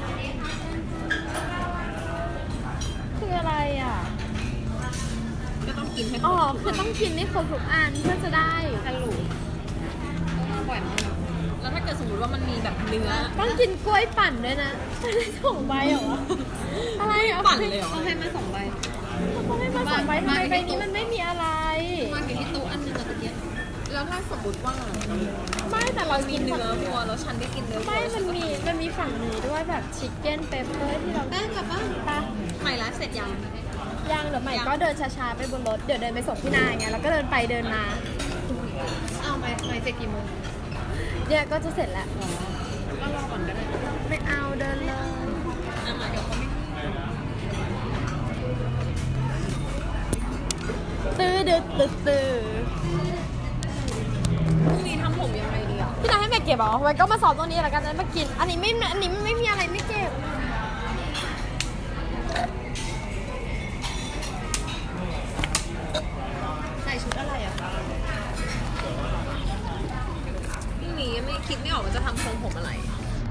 คืออะไรอ่ะก็ต้องกินให้อ๋อ คือต้องกินให้ครบทุกอันเพื่อจะได้ฮัลโหลต้องบ่อยมากแล้วถ้าเกิดสมมติว่ามันมีแบบเนื้อต้องกินกล้วยปั่นด้วยนะได้สองใบเหรอวะอะไรอ่ะปั่นเลยเหรอต้องให้มาสองใบเขาให้มาสองใบทำไมใบนี้มันไม่มีอะไรมาอยู่ที่ตู้อันหนึงอะตะเกียบแล้วถ้าสมมติว่าไม่แต่เรามีกินเนื้อฝั่งวัวแล้วฉันได้กินเนื้อวัวไม่มันมี มันมีฝั่งนี้ด้วยแบบชิคเก้นเปเปอร์ที่เราแป้งกลับบ้านปะใหม่ร้านเสร็จยังยังเดี๋ยวใหม่ก็เดินช้าๆไปบนรถ เดี๋ยวเดินไปส่งพี่นายไง แล้วก็เดินไปเดินมาเอาไหมไหมเสร็จกี่โมงเนี่ยก็จะเสร็จแล้วก็รอก่อนก็ได้ไม่เอาเดินเลยอ่ะมาเดี๋ยวเขาไม่ตื้อดืดตื้อตื้อพรุ่งนี้ทำผมยังไงดีอ่ะพี่นายให้แม่เก็บเหรอไว้ก็มาสอบตรงนี้แล้วกันจะมากิน อันนี้ไม่ อันนี้ไม่มีอะไรไม่เก็บใส่ชุดอะไรอะคะพรุ่งนี้ยังไม่คิดไม่ออกว่าจะทำทรงผมอะไร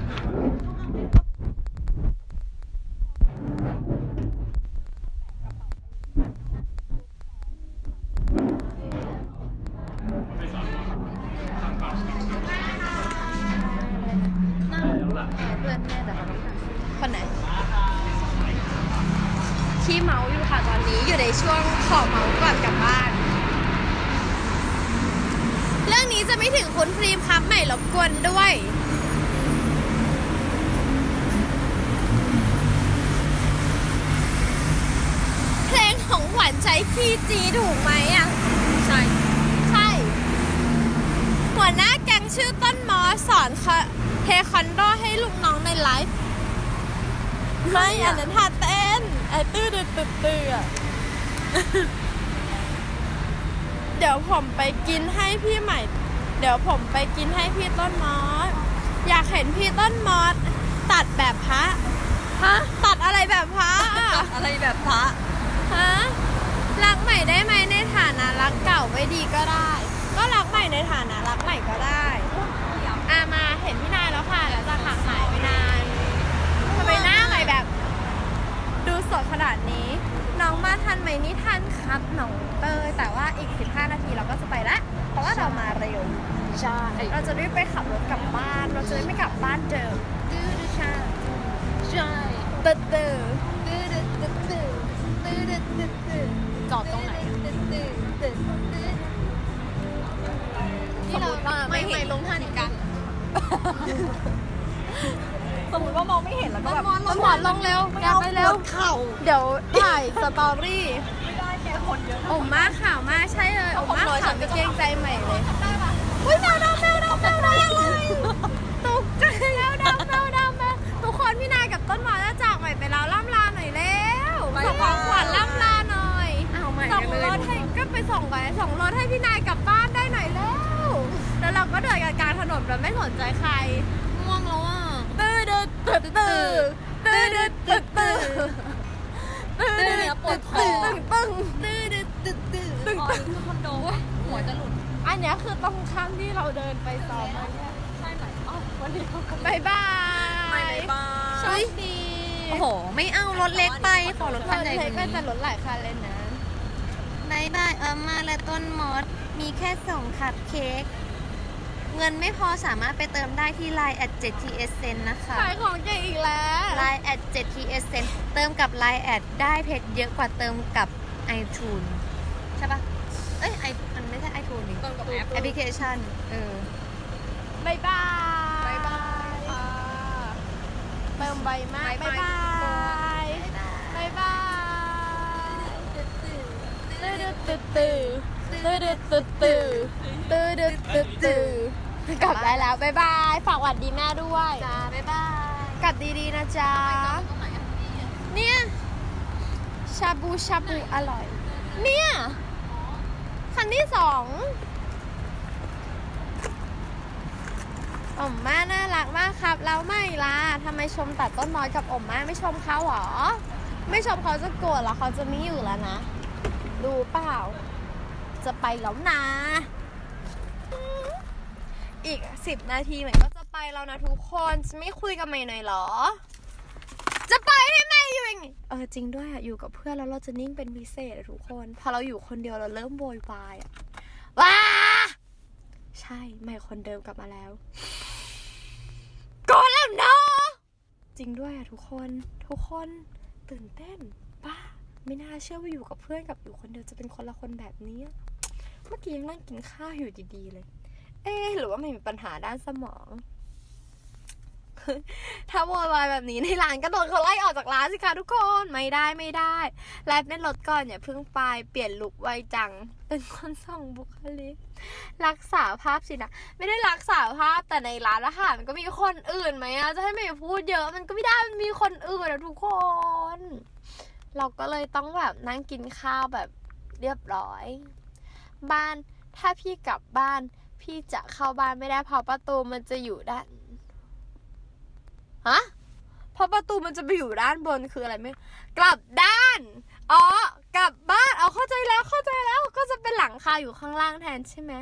เพื่อนแม่แต่เขาไม่ทำคนไหนขี้เมาอยู่ค่ะตอนนี้อยู่ในช่วงขอเมาก่อนกลับบ้าน เรื่องนี้จะไม่ถึงคุณพรีมครับใหม่รบกวนด้วย เพลงของหวานใจคีจีถูกไหมอ่ะใช่ใช่ หัวหน้าแก๊งชื่อต้นมอสอนเทควันโดให้ลูกน้องในไลฟ์ไม่อันนั้นท่าเต้นไอ้ตื้อตื้อตื้อตื้ออะเดี๋ยวผมไปกินให้พี่ใหม่ เดี๋ยวผมไปกินให้พี่ต้นมอสอยากเห็นพี่ต้นมอสตัดแบบพระฮะตัดอะไรแบบพระอะอะไรแบบพระฮะรักใหม่ได้ไหมในฐานะรักเก่าไม่ดีก็ได้ ก็รักใหม่ในฐานะรักใหม่ก็ได้อามาเห็นพี่นายแล้วค่ะแล้วจะห่างหายไปนานทำไมหน้าใหม่แบบ ดูสดขนาดนี้ น้องมาทันไหมนี่ทันครับน้องเตยแต่ว่าอีกสิบห้านาทีเราก็จะไปแล้วเพราะว่าเรามาเร็วใช่เราจะรีบไปขับรถกลับบ้าน เราจะไม่กลับบ้านเดิมตื้อใช่ใช่ตื้อตื้อตื้อตื้อตื้อตื้อตื้อตื้อตื้อจอดตรงไหนตื้อตื้อตื้อตื้อสมมติว่าไม่ไม่ลงท่านี้กันสมมติว่ามองไม่เห็นแล้วก็แบบต้นหมอนลงเร็วแกไปเร็วเข่าเดี๋ยวถ่ายสตอรี่ไม่ได้แกคนเยอะโอ้มากข่าวมากใช่เลยโอ้มากข่าวไม่เกรงใจใหม่เลยอุ้ยแมวดำแมวดำแมวดำเลยตกใจแมวดำแมวดำแมวทุกคนพี่นายกับต้นหมอนจะจากใหม่ไปแล้วล่ำลาหน่อยเร็วส่งของขวัญล่ำลาหน่อยเอาใหม่ส่งกันรเลยถให้ก็ไปส่งไปส่งรถให้พี่นายกลับบ้านได้หน่อยเร็วแล้วเราก็เดินกันกลางถนนแบบไม่สนใจใครง่วงแล้วอ่ะตื้อดืดตื้อตื้อตื้อดืดตื้อตื้อตื้อดืดตื้อตื้อตึ้งตึ้งตื้อดืดตื้อตื้อตึ้งอ๋อตึ้งคือคอนโดหัวจะหลุดอันเนี้ยคือตรงข้ามที่เราเดินไปซ้อมมาเนี่ยใช่ไหมอ๋อวันนี้เขาก็บายบายไม่บาโชยคดีโอ้โห ไม่เอารถเล็กไป ขอรถคันใหญ่กเธว่าอก็จะนี้ลดหลายคันเลยนะบายบายเออมาและต้นมอสมีแค่ส่งคัพเค้กเงินไม่พอสามารถไปเติมได้ที่ ไลน์ แอท เจ็ด ที เอส เซน นะคะขายของเก่งอีกแล้วไลน์ แอท เจ็ด ที เอส เซน เติมกับ ไลน์ แอดได้เพชรเยอะกว่าเติมกับ iTunes ใช่ปะเอ้ยไอมันไม่ใช่ iTunes นี่เติมกับแอปแอปพลิเคชัน เออบายบายบ๊ายบายค่ะเติมใบมากบ๊ายบาบายยบายบายตื้อตื้อตื้อตื้อตื้อดืดตื้อตื้อตื้อดืดตื้อตื้อกลับได้แล้วบ๊ายบายฝากหวัดดีแม่ด้วยจ้าบ๊ายบายกลับดีๆนะจ๊ะเนี่ยชาบูชาบูอร่อยเนี่ยคันที่สองอมม่าน่ารักมากครับแล้วไม่ล่ะทำไมชมแต่ต้นน้อยกับอมม่าไม่ชมเขาหรอไม่ชมเขาจะโกรธหรอเขาจะไม่อยู่แล้วนะดูเปล่าจะไปแล้วนะอีกสิบนาทีเหมือนก็จะไปแล้วนะทุกคนจะไม่คุยกับใหม่หน่อยหรอจะไปให้แม่อยู่อย่างนี้เออจริงด้วยอะอยู่กับเพื่อนแล้วเราจะนิ่งเป็นพิเศษอะทุกคนพอเราอยู่คนเดียวเราเริ่มโวยวายอะว้าใช่ใหม่คนเดิมกลับมาแล้วก่อนแล้วเนาะจริงด้วยอะทุกคนทุกคนตื่นเต้นป้าไม่น่าเชื่อว่าอยู่กับเพื่อนกับอยู่คนเดียวจะเป็นคนละคนแบบนี้เมื่อกี้ยังนั่งกินข้าวอยู่ดีๆเลยเอ๊ะหรือว่าไม่มีปัญหาด้านสมองถ้าโวยวายแบบนี้ในร้านก็โดนเขาไล่ออกจากร้านสิคะทุกคนไม่ได้ไม่ได้ไลฟ์ในรถก่อนอย่าเพิ่งไปเปลี่ยนลุคไวจังเป็นคนส่องบุคลิกรักษาภาพสินะไม่ได้รักษาภาพแต่ในร้านอาหารมันก็มีคนอื่นไหมอะจะให้ไม่พูดเยอะมันก็ไม่ได้มันมีคนอื่นอะทุกคนเราก็เลยต้องแบบนั่งกินข้าวแบบเรียบร้อยบ้านถ้าพี่กลับบ้านพี่จะเข้าบ้านไม่ได้เพราะประตูมันจะอยู่ด้านฮะเพราะประตูมันจะไปอยู่ด้านบนคืออะไรไม่กลับด้านอ๋อกลับบ้านเอาเข้าใจแล้วเข้าใจแล้วก็จะเป็นหลังคาอยู่ข้างล่างแทนใช่ไหม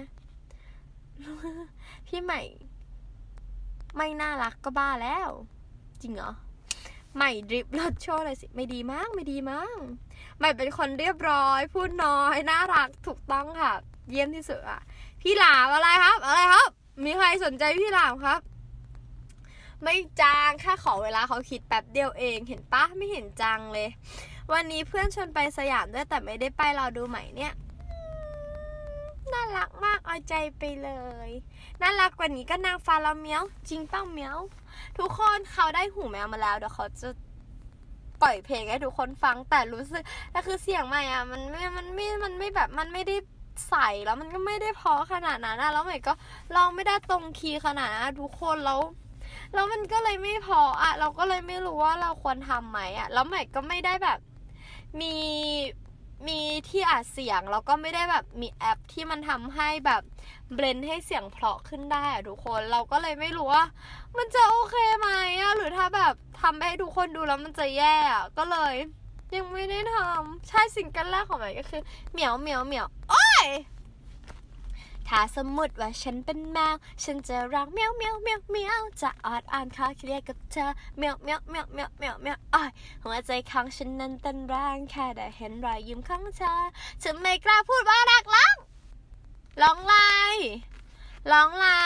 พี่ใหม่ไม่น่ารักก็บ้าแล้วจริงเหรอใหม่ดริปรถโชว์เลยสิไม่ดีมั้งไม่ดีมั้งใหม่เป็นคนเรียบร้อยพูดน้อยน่ารักถูกต้องค่ะเยี่ยมที่สุดอ่ะพี่หลามอะไรครับอะไรครับมีใครสนใจพี่หลามครับไม่จางแค่ขอเวลาเขาคิดแป๊บเดียวเองเห็นปะไม่เห็นจังเลยวันนี้เพื่อนชวนไปสยามด้วยแต่ไม่ได้ไปรอดูใหม่เนี่ยน่ารักมากเอาใจไปเลยน่ารักกว่านี้ก็นางฟ้าละเมียวจริงป้าเมียวทุกคนเขาได้หูแมวมาแล้วเดี๋ยวเขาจะปล่อยเพลงให้ทุกคนฟังแต่รู้สึกแต่คือเสียงใหม่อ่ะมันไม่มันไม่มันไม่แบบมันไม่ได้ใส่แล้วมันก็ไม่ได้เพอขนาดนั้นนะแล้วใหม่ก็ร้องไม่ได้ตรงคีย์ขนาดนั้นทุกคนแล้วแล้วมันก็เลยไม่พออ่ะเราก็เลยไม่รู้ว่าเราควรทำไหมอ่ะแล้วใหม่ก็ไม่ได้แบบมีมีที่อัดเสียงแล้วก็ไม่ได้แบบมีแอปที่มันทำให้แบบเบลนด์ให้เสียงเพราะขึ้นได้อ่ะทุกคนเราก็เลยไม่รู้ว่ามันจะโอเคไหมอ่ะหรือถ้าแบบทำให้ทุกคนดูแล้วมันจะแย่อ่ะก็เลยยังไม่ได้ทำใช่ซิงเกิลแรกของใหม่ก็คือเหมียวเหมียวเหมียวโอ้ยถ้าสมมติว่าฉันเป็นแมวฉันจะร้องเมียวเมียวเมียวเมียวจะออดอ่านคอเคลียร์กับเธอเมียวเมียวเมียวเมียวเมียวเมียวอ้อยหัวใจของฉันนั้นเต้นแรงแค่ได้เห็นรอยยิ้มของเธอฉันไม่กล้าพูดว่ารักร้องร้องไรร้องไร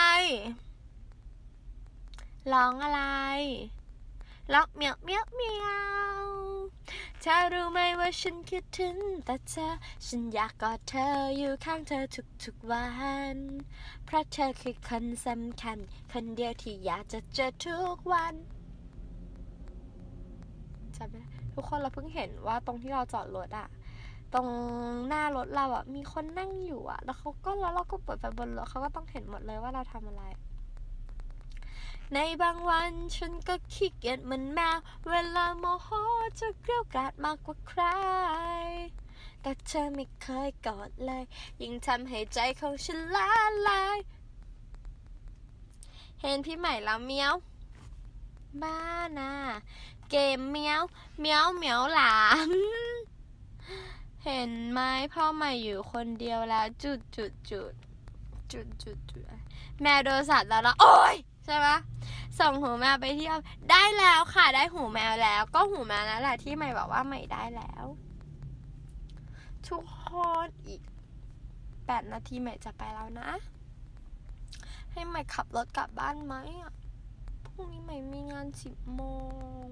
ร้องอะไรร้องเมียวเมียวเมียวเธอรู้ไหมว่าฉันคิดถึงแต่เธอฉันอยากกอดเธออยู่ข้างเธอทุกๆวันเพราะเธอคือคนสำคัญคนเดียวที่อยากจะเจอทุกวันจำไหมทุกคนเราเพิ่งเห็นว่าตรงที่เราจอดรถอะตรงหน้ารถเราอะมีคนนั่งอยู่อะแล้วเขาก็แล้วเราก็เปิดไฟบนรถเขาก็ต้องเห็นหมดเลยว่าเราทำอะไรในบางวันฉันก็ขี้เกียจเหมือนแมวเวลาโมโหจะเกรี้ยวกราดมากกว่าใครแต่เธอไม่เคยกอดเลยยิ่งทำให้ใจของฉันละลายเห็นพี่ใหม่แล้วเมียวบ้านะเกมเมียวเมียวเมียวหลามเห็นไหมพ่อใหม่อยู่คนเดียวแล้วจุดจุดจุดจุดจุดจุดแมวโดนสัตว์แล้วนะโอ๊ยใช่ไหมส่งหูแมวไปที่เอาได้แล้วค่ะได้หูแมวแล้วก็หูแมวนั่นแหละที่ใหม่บอกว่าใหม่ได้แล้วทุกคนอีกแปดนาทีใหม่จะไปแล้วนะให้ใหม่ขับรถกลับบ้านไหมอ่ะพรุ่งนี้ใหม่มีงานสิบโมง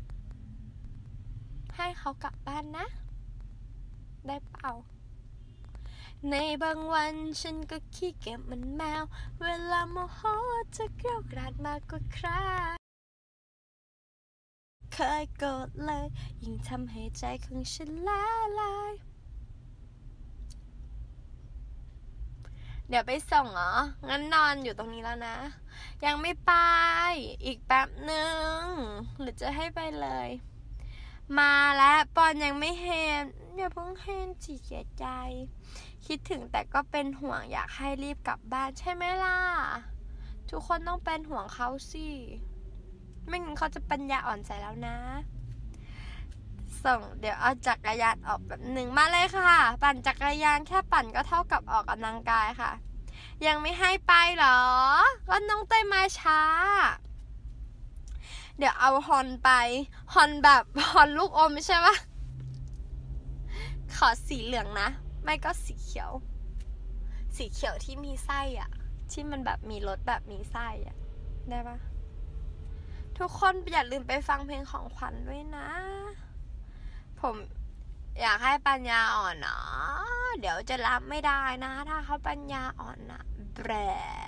ให้เขากลับบ้านนะได้เปล่าในบางวันฉันก็ขี้เกียจเหมือนแมวเวลาโมโหจะเกรี้ยวกราดมากกว่าใครเคยโกรธเลยยิ่งทำให้ใจของฉันละลายเดี๋ยวไปส่งเหรอ งั้นนอนอยู่ตรงนี้แล้วนะ ยังไม่ไป อีกแป๊บหนึ่งหรือจะให้ไปเลย มาแล้วปอนยังไม่เห็นอย่าเพิ่งเห็นจีเสียใจ คิดถึงแต่ก็เป็นห่วงอยากให้รีบกลับบ้านใช่ไหมล่ะ ทุกคนต้องเป็นห่วงเขาสิ ไม่งั้นเขาจะปัญญาอ่อนใจแล้วนะ ส่งเดี๋ยวเอาจักรยานออกแบบหนึ่งมาเลยค่ะ ปั่นจักรยานแค่ปั่นก็เท่ากับออกกำลังกายค่ะ ยังไม่ให้ไปเหรอ ก็น้องเต้ยมาช้า เดี๋ยวเอาฮอนไปฮอนแบบฮอนลูกอมใช่ปะขอสีเหลืองนะ ไม่ก็สีเขียว สีเขียวที่มีไส้อะที่มันแบบมีรสแบบมีไส้อะได้ปะทุกคนอย่าลืมไปฟังเพลงของขวัญด้วยนะ ผมอยากให้ปัญญาอ่อนเนาะเดี๋ยวจะรับไม่ได้นะถ้าเขาปัญญาอ่อนนะแบร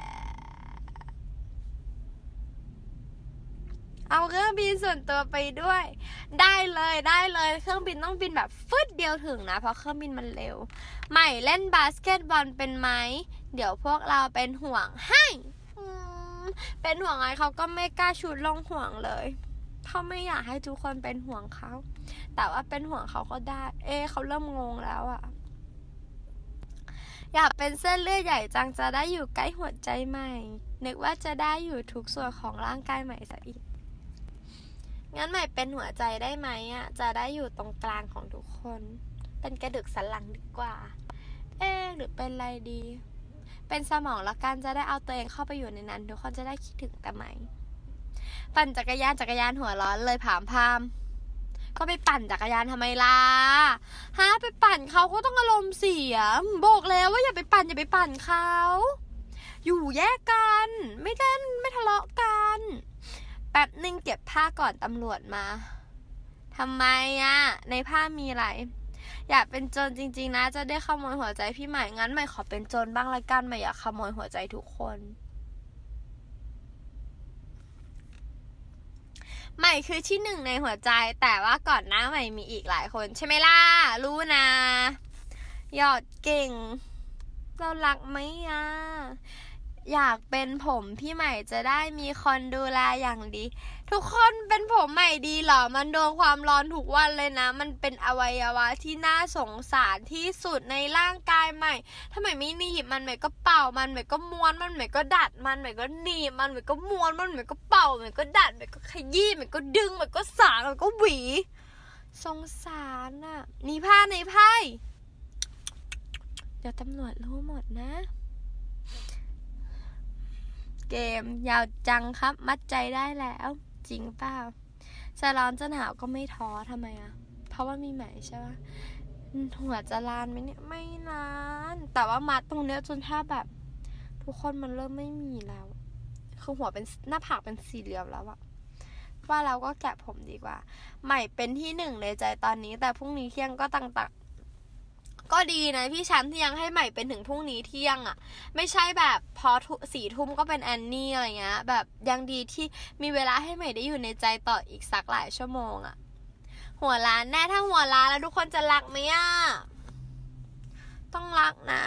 เอาเครื่องบินส่วนตัวไปด้วยได้เลยได้เลยเครื่องบินต้องบินแบบฟึดเดียวถึงนะเพราะเครื่องบินมันเร็วใหม่เล่นบาสเกตบอลเป็นไหมเดี๋ยวพวกเราเป็นห่วงให้เป็นห่วงไงเขาก็ไม่กล้าชุดลงห่วงเลยเขาไม่อยากให้ทุกคนเป็นห่วงเขาแต่ว่าเป็นห่วงเขาก็ได้เอ๊ะเขาเริ่มงงแล้วอะอยากเป็นเส้นเลือดใหญ่จังจะได้อยู่ใกล้หัวใจใหม่นึกว่าจะได้อยู่ทุกส่วนของร่างกายใหม่ซะอีกงั้นใหม่เป็นหัวใจได้ไหมอะจะได้อยู่ตรงกลางของทุกคนเป็นกระดูกสันหลังดีกว่าเอ๊ะหรือเป็นอะไรดีเป็นสมองละกันจะได้เอาตัวเองเข้าไปอยู่ในนั้นทุกคนจะได้คิดถึงแต่ใหม่ปั่นจักรยานจักรยานหัวร้อนเลยผามพามก็ไปปั่นจักรยานทำไมล่ะฮะไปปั่นเขาก็ต้องอารมณ์เสียบอกแล้วว่าอย่าไปปั่นอย่าไปปั่นเขาอยู่แยกกันไม่เล่นไม่ทะเลาะกันแป๊บนึงเก็บผ้าก่อนตำรวจมาทำไมอะในผ้ามีอะไรอยากเป็นโจรจริงๆนะจะได้ขโมยหัวใจพี่ใหม่งั้นใหม่ขอเป็นโจรบ้างละกันใหม่อยากขโมยหัวใจทุกคนใหม่คือที่หนึ่งในหัวใจแต่ว่าก่อนหน้าใหม่มีอีกหลายคนใช่ไหมล่ะรู้นะยอดเก่งเรารักไหมอ่ะอยากเป็นผมพี่ใหม่จะได้มีคนดูแลอย่างดีทุกคนเป็นผมใหม่ดีเหรอมันโดนความร้อนทุกวันเลยนะมันเป็นอวัยวะที่น่าสงสารที่สุดในร่างกายใหม่ถ้าใหม่ไม่หนีบมันใหม่ก็เป่ามันใหม่ก็ม้วนมันใหม่ก็ดัดมันใหม่ก็หนีบมันใหม่ก็ม้วนมันใหม่ก็เป่าใหม่ก็ดัดใหม่ก็ขยี้ใหม่ก็ดึงใหม่ก็สางใหม่ก็หวีสงสารอ่ะนี่ผ้าในไพ่เดี๋ยวตำรวจรู้หมดนะเกมยาวจังครับมัดใจได้แล้วจริงเปล่าจะร้อนจะหนาวก็ไม่ท้อทำไมอ่ะเพราะว่ามีไหมใช่ปะหัวจะลานไหมเนี่ยไม่ลานแต่ว่ามัดตรงเนี้ยจนถ้าแบบทุกคนมันเริ่มไม่มีแล้วคือหัวเป็นหน้าผากเป็นสี่เหลี่ยมแล้วอะว่าเราก็แกะผมดีกว่าใหม่เป็นที่หนึ่งในใจตอนนี้แต่พรุ่งนี้เที่ยงก็ต่างๆก็ดีนะพี่แชมป์ที่ยังให้ใหม่เป็นถึงพรุ่งนี้เที่ยงอ่ะไม่ใช่แบบพอสี่ทุ่มก็เป็นแอนนี่อะไรเงี้ยแบบยังดีที่มีเวลาให้ใหม่ได้อยู่ในใจต่ออีกสักหลายชั่วโมงอ่ะหัวล้านแน่ถ้าหัวล้านแล้วทุกคนจะรักไหมอ่ะต้องรักนะ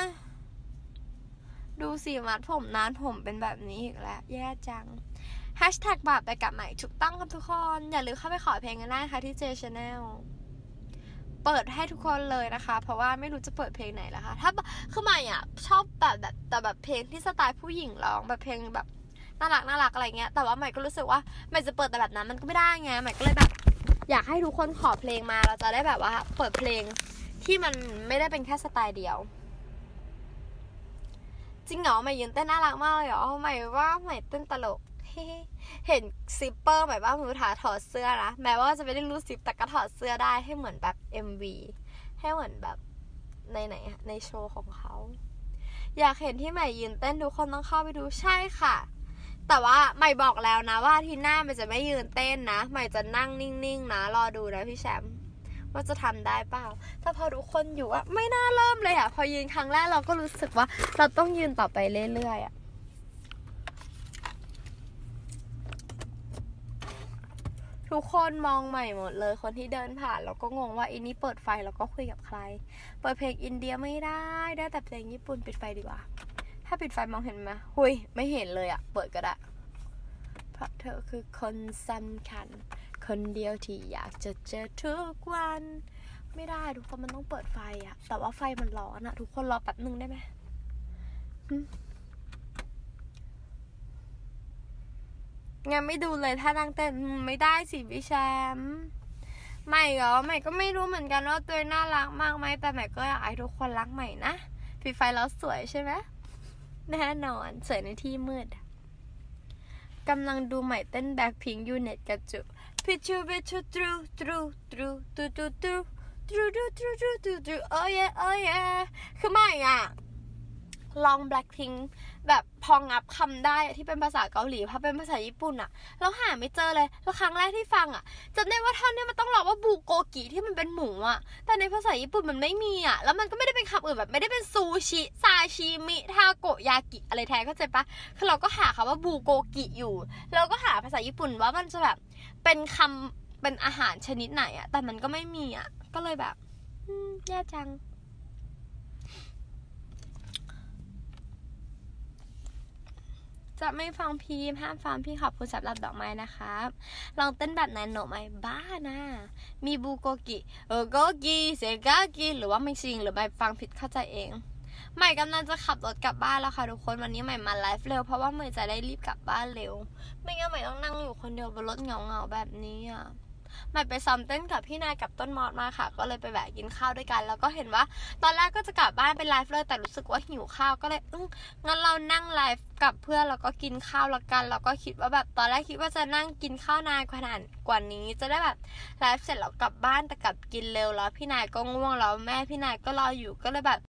ดูสิมัดผมนานผมเป็นแบบนี้อีกแล้วแย่จังแฮชแท็กบาปไปกับใหม่ถูกต้องครับทุกคนอย่าลืมเข้าไปขอเพลงกันได้ค่ะที่ J Channelเปิดให้ทุกคนเลยนะคะเพราะว่าไม่รู้จะเปิดเพลงไหนแล้วค่ะถ้าคือใหม่อ่ะชอบแบบแบบแต่แบบเพลงที่สไตล์ผู้หญิงร้องแบบเพลงแบบน่ารักน่ารักอะไรเงี้ยแต่ว่าใหม่ก็รู้สึกว่าใหม่จะเปิดแต่แบบนั้นมันก็ไม่ได้ไงใหม่ก็เลยแบบอยากให้ทุกคนขอเพลงมาเราจะได้แบบว่าเปิดเพลงที่มันไม่ได้เป็นแค่สไตล์เดียวจริงเหรอใหม่ยืนเต้นน่ารักมากเลยเหรอใหม่ว่าใหม่เต้นตลกเห็นซิปเปอร์หมายว่ามือถาถอดเสื้อนะแม้ว่าจะไม่ได้รู้ซิปแต่ก็ถอดเสื้อได้ให้เหมือนแบบ เอ็ม วี ให้เหมือนแบบในไหนในโชว์ของเขาอยากเห็นที่ใหม่ยืนเต้นทุกคนต้องเข้าไปดูใช่ค่ะแต่ว่าใหม่บอกแล้วนะว่าที่หน้ามันจะไม่ยืนเต้นนะใหม่จะนั่งนิ่งๆนะรอดูนะพี่แชมป์ว่าจะทำได้เปล่าถ้าพอทุกคนอยู่อะไม่น่าเริ่มเลยอะพอยืนครั้งแรกเราก็รู้สึกว่าเราต้องยืนต่อไปเรื่อยๆอะทุกคนมองใหม่หมดเลยคนที่เดินผ่านแล้วก็งงว่าอินนี่เปิดไฟแล้วก็คุยกับใครเปิดเพลงอินเดียไม่ได้ได้แต่เพลงญี่ปุ่นปิดไฟดีกว่าถ้าปิดไฟมองเห็นไหมหุยไม่เห็นเลยอะเปิดก็ได้เพราะเธอคือคนสำคัญคนเดียวที่อยากจะเจอทุกวันไม่ได้ทุกคนมันต้องเปิดไฟอะแต่ว่าไฟมันร้อนอะทุกคนรอแป๊บนึงได้ไหมงั้นไม่ดูเลยถ้านั่งเต้นไม่ได้สิพี่แชมป์ใหม่เหรอใหม่ก็ไม่รู้เหมือนกันว่าตัวน่ารักมากไหมแต่ใหม่ก็อยากให้ทุกคนรักใหม่นะปิดไฟแล้วสวยใช่ไหมแน่นอนสวยในที่มืดกำลังดูใหม่เต้นแบ็คพิงค์ยูเน็ตกระจุพิชูพิชูตรูตรูตรูตรูตรูตรูตรูตรูตรูตรูตรูตรูโอ้ยโอ้ยคือใหม่อ่ะลอง Blackpink แบบพองับคำได้ที่เป็นภาษาเกาหลีพอเป็นภาษาญี่ปุ่นอะแล้วหาไม่เจอเลยแล้วครั้งแรกที่ฟังอะจำได้ว่าท่อนนี้มันต้องร้องว่าบูโกกิที่มันเป็นหมูอะแต่ในภาษาญี่ปุ่นมันไม่มีอะแล้วมันก็ไม่ได้เป็นคำอื่นแบบไม่ได้เป็นซูชิซาชิมิทาโกยากิอะไรแท้เข้าใจปะคือเราก็หาคำว่าบูโกกิอยู่เราก็หาภาษาญี่ปุ่นว่ามันจะแบบเป็นคำเป็นอาหารชนิดไหนอะแต่มันก็ไม่มีอะก็เลยแบบแย่จังจะไม่ฟังพีมห้ามฟังพี่ขอบคุณสำหรับดอกไม้นะครับลองเต้นแบบนั้นโนไหมบ้านะมีบูโกกิเออโกกิเซกากิหรือว่าไม่จริงหรือไม่ฟังผิดเข้าใจเองใหม่กำลังจะขับรถกลับบ้านแล้วค่ะทุกคนวันนี้ใหม่มาไลฟ์เร็วเพราะว่าใหม่จะได้รีบกลับบ้านเร็วไม่งั้นใหม่ต้องนั่งอยู่คนเดียวบนรถเหงาๆแบบนี้อ่ะใหม่ไปซ้อมเต้นกับพี่นายกับต้นมอสมาค่ะก็เลยไปแวะกินข้าวด้วยกันแล้วก็เห็นว่าตอนแรกก็จะกลับบ้านไปไลฟ์เลยแต่รู้สึกว่าหิวข้าวก็เลยอื้องั้นเรานั่งไลฟ์กับเพื่อนแล้วก็กินข้าวละกันแล้วก็คิดว่าแบบตอนแรกคิดว่าจะนั่งกินข้าวนานขนาดกว่านี้จะได้แบบไลฟ์เสร็จแล้วกลับบ้านแต่กลับกินเร็วแล้วพี่นายก็ง่วงแล้วแม่พี่นายก็รออยู่ก็เลยแบบ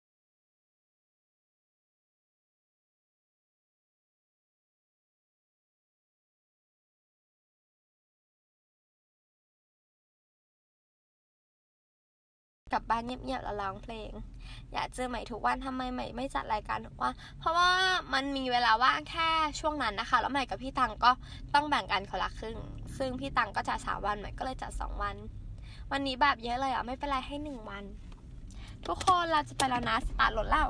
กลับบ้านเงียบๆแล้วร้องเพลงอยากเจอใหม่ทุกวันทำไมใหม่ไม่จัดรายการทุกวันเพราะว่ามันมีเวลาว่างแค่ช่วงนั้นนะคะแล้วใหม่กับพี่ตังก็ต้องแบ่งกันคนละครึ่งซึ่งพี่ตังก็จัดสามวันใหม่ก็เลยจัดสองวันวันนี้แบบเยอะเลยอ่ะไม่เป็นไรให้หนึ่งวันทุกคนเราจะไปแล้วนะสตาร์ทรถเล่า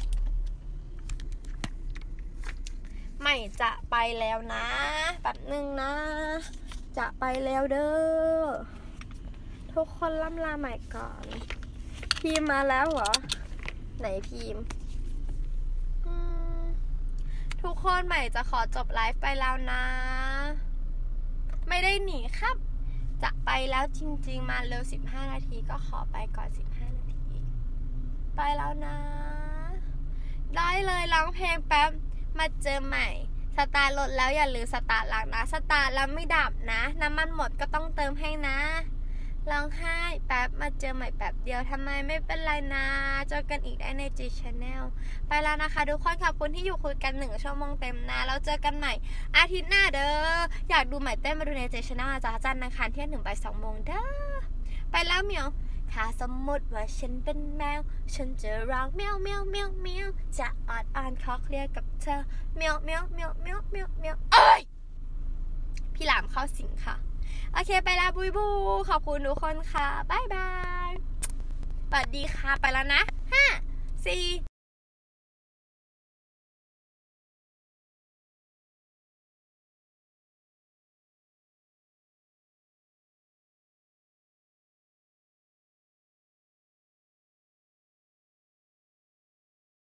ใหม่จะไปแล้วนะแป๊บนึงนะจะไปแล้วเด้อทุกคนล่ำลาใหม่ก่อนพีมมาแล้วเหรอไหนพีมทุกคนใหม่จะขอจบไลฟ์ไปแล้วนะไม่ได้หนีครับจะไปแล้วจริงๆมาเร็วสิบห้านาทีก็ขอไปก่อนสิบห้านาทีไปแล้วนะได้เลยร้องเพลงแป๊บมาเจอใหม่สตาร์ทรถแล้วอย่าลืมสตาร์ทหลังนะสตาร์ทแล้วไม่ดับนะน้ำมันหมดก็ต้องเติมให้นะร้องไห้แป๊บมาเจอใหม่แป๊บเดียวทำไมไม่เป็นไรนะเจอกันอีกได้ใน G Channel ไปแล้วนะคะทุกคนขอบคุณที่อยู่คุยกันหนึ่งชั่วโมงเต็มนะแล้วเจอกันใหม่อาทิตย์หน้าเด้ออยากดูใหม่เต้นมาดูใน G Channel จ้าจันทร์อังคารเที่ยงหนึ่งบ่ายสองโมงเด้อไปแล้วเหมียวถ้าสมมติว่าฉันเป็นแมวฉันจะร้องเมียวเมียวเมียวเมียวจะออดอ่อนขอเคลียร์กับเธอเมียวเมียวเมียวเมียวเมียวเมียวเอ้ยพี่หลามเข้าสิงค่ะโอเคไปแล้วบุยบูขอบคุณทุกคนค่ะบ๊ายบายสวัสดีค่ะไปแล้วนะห้าสี่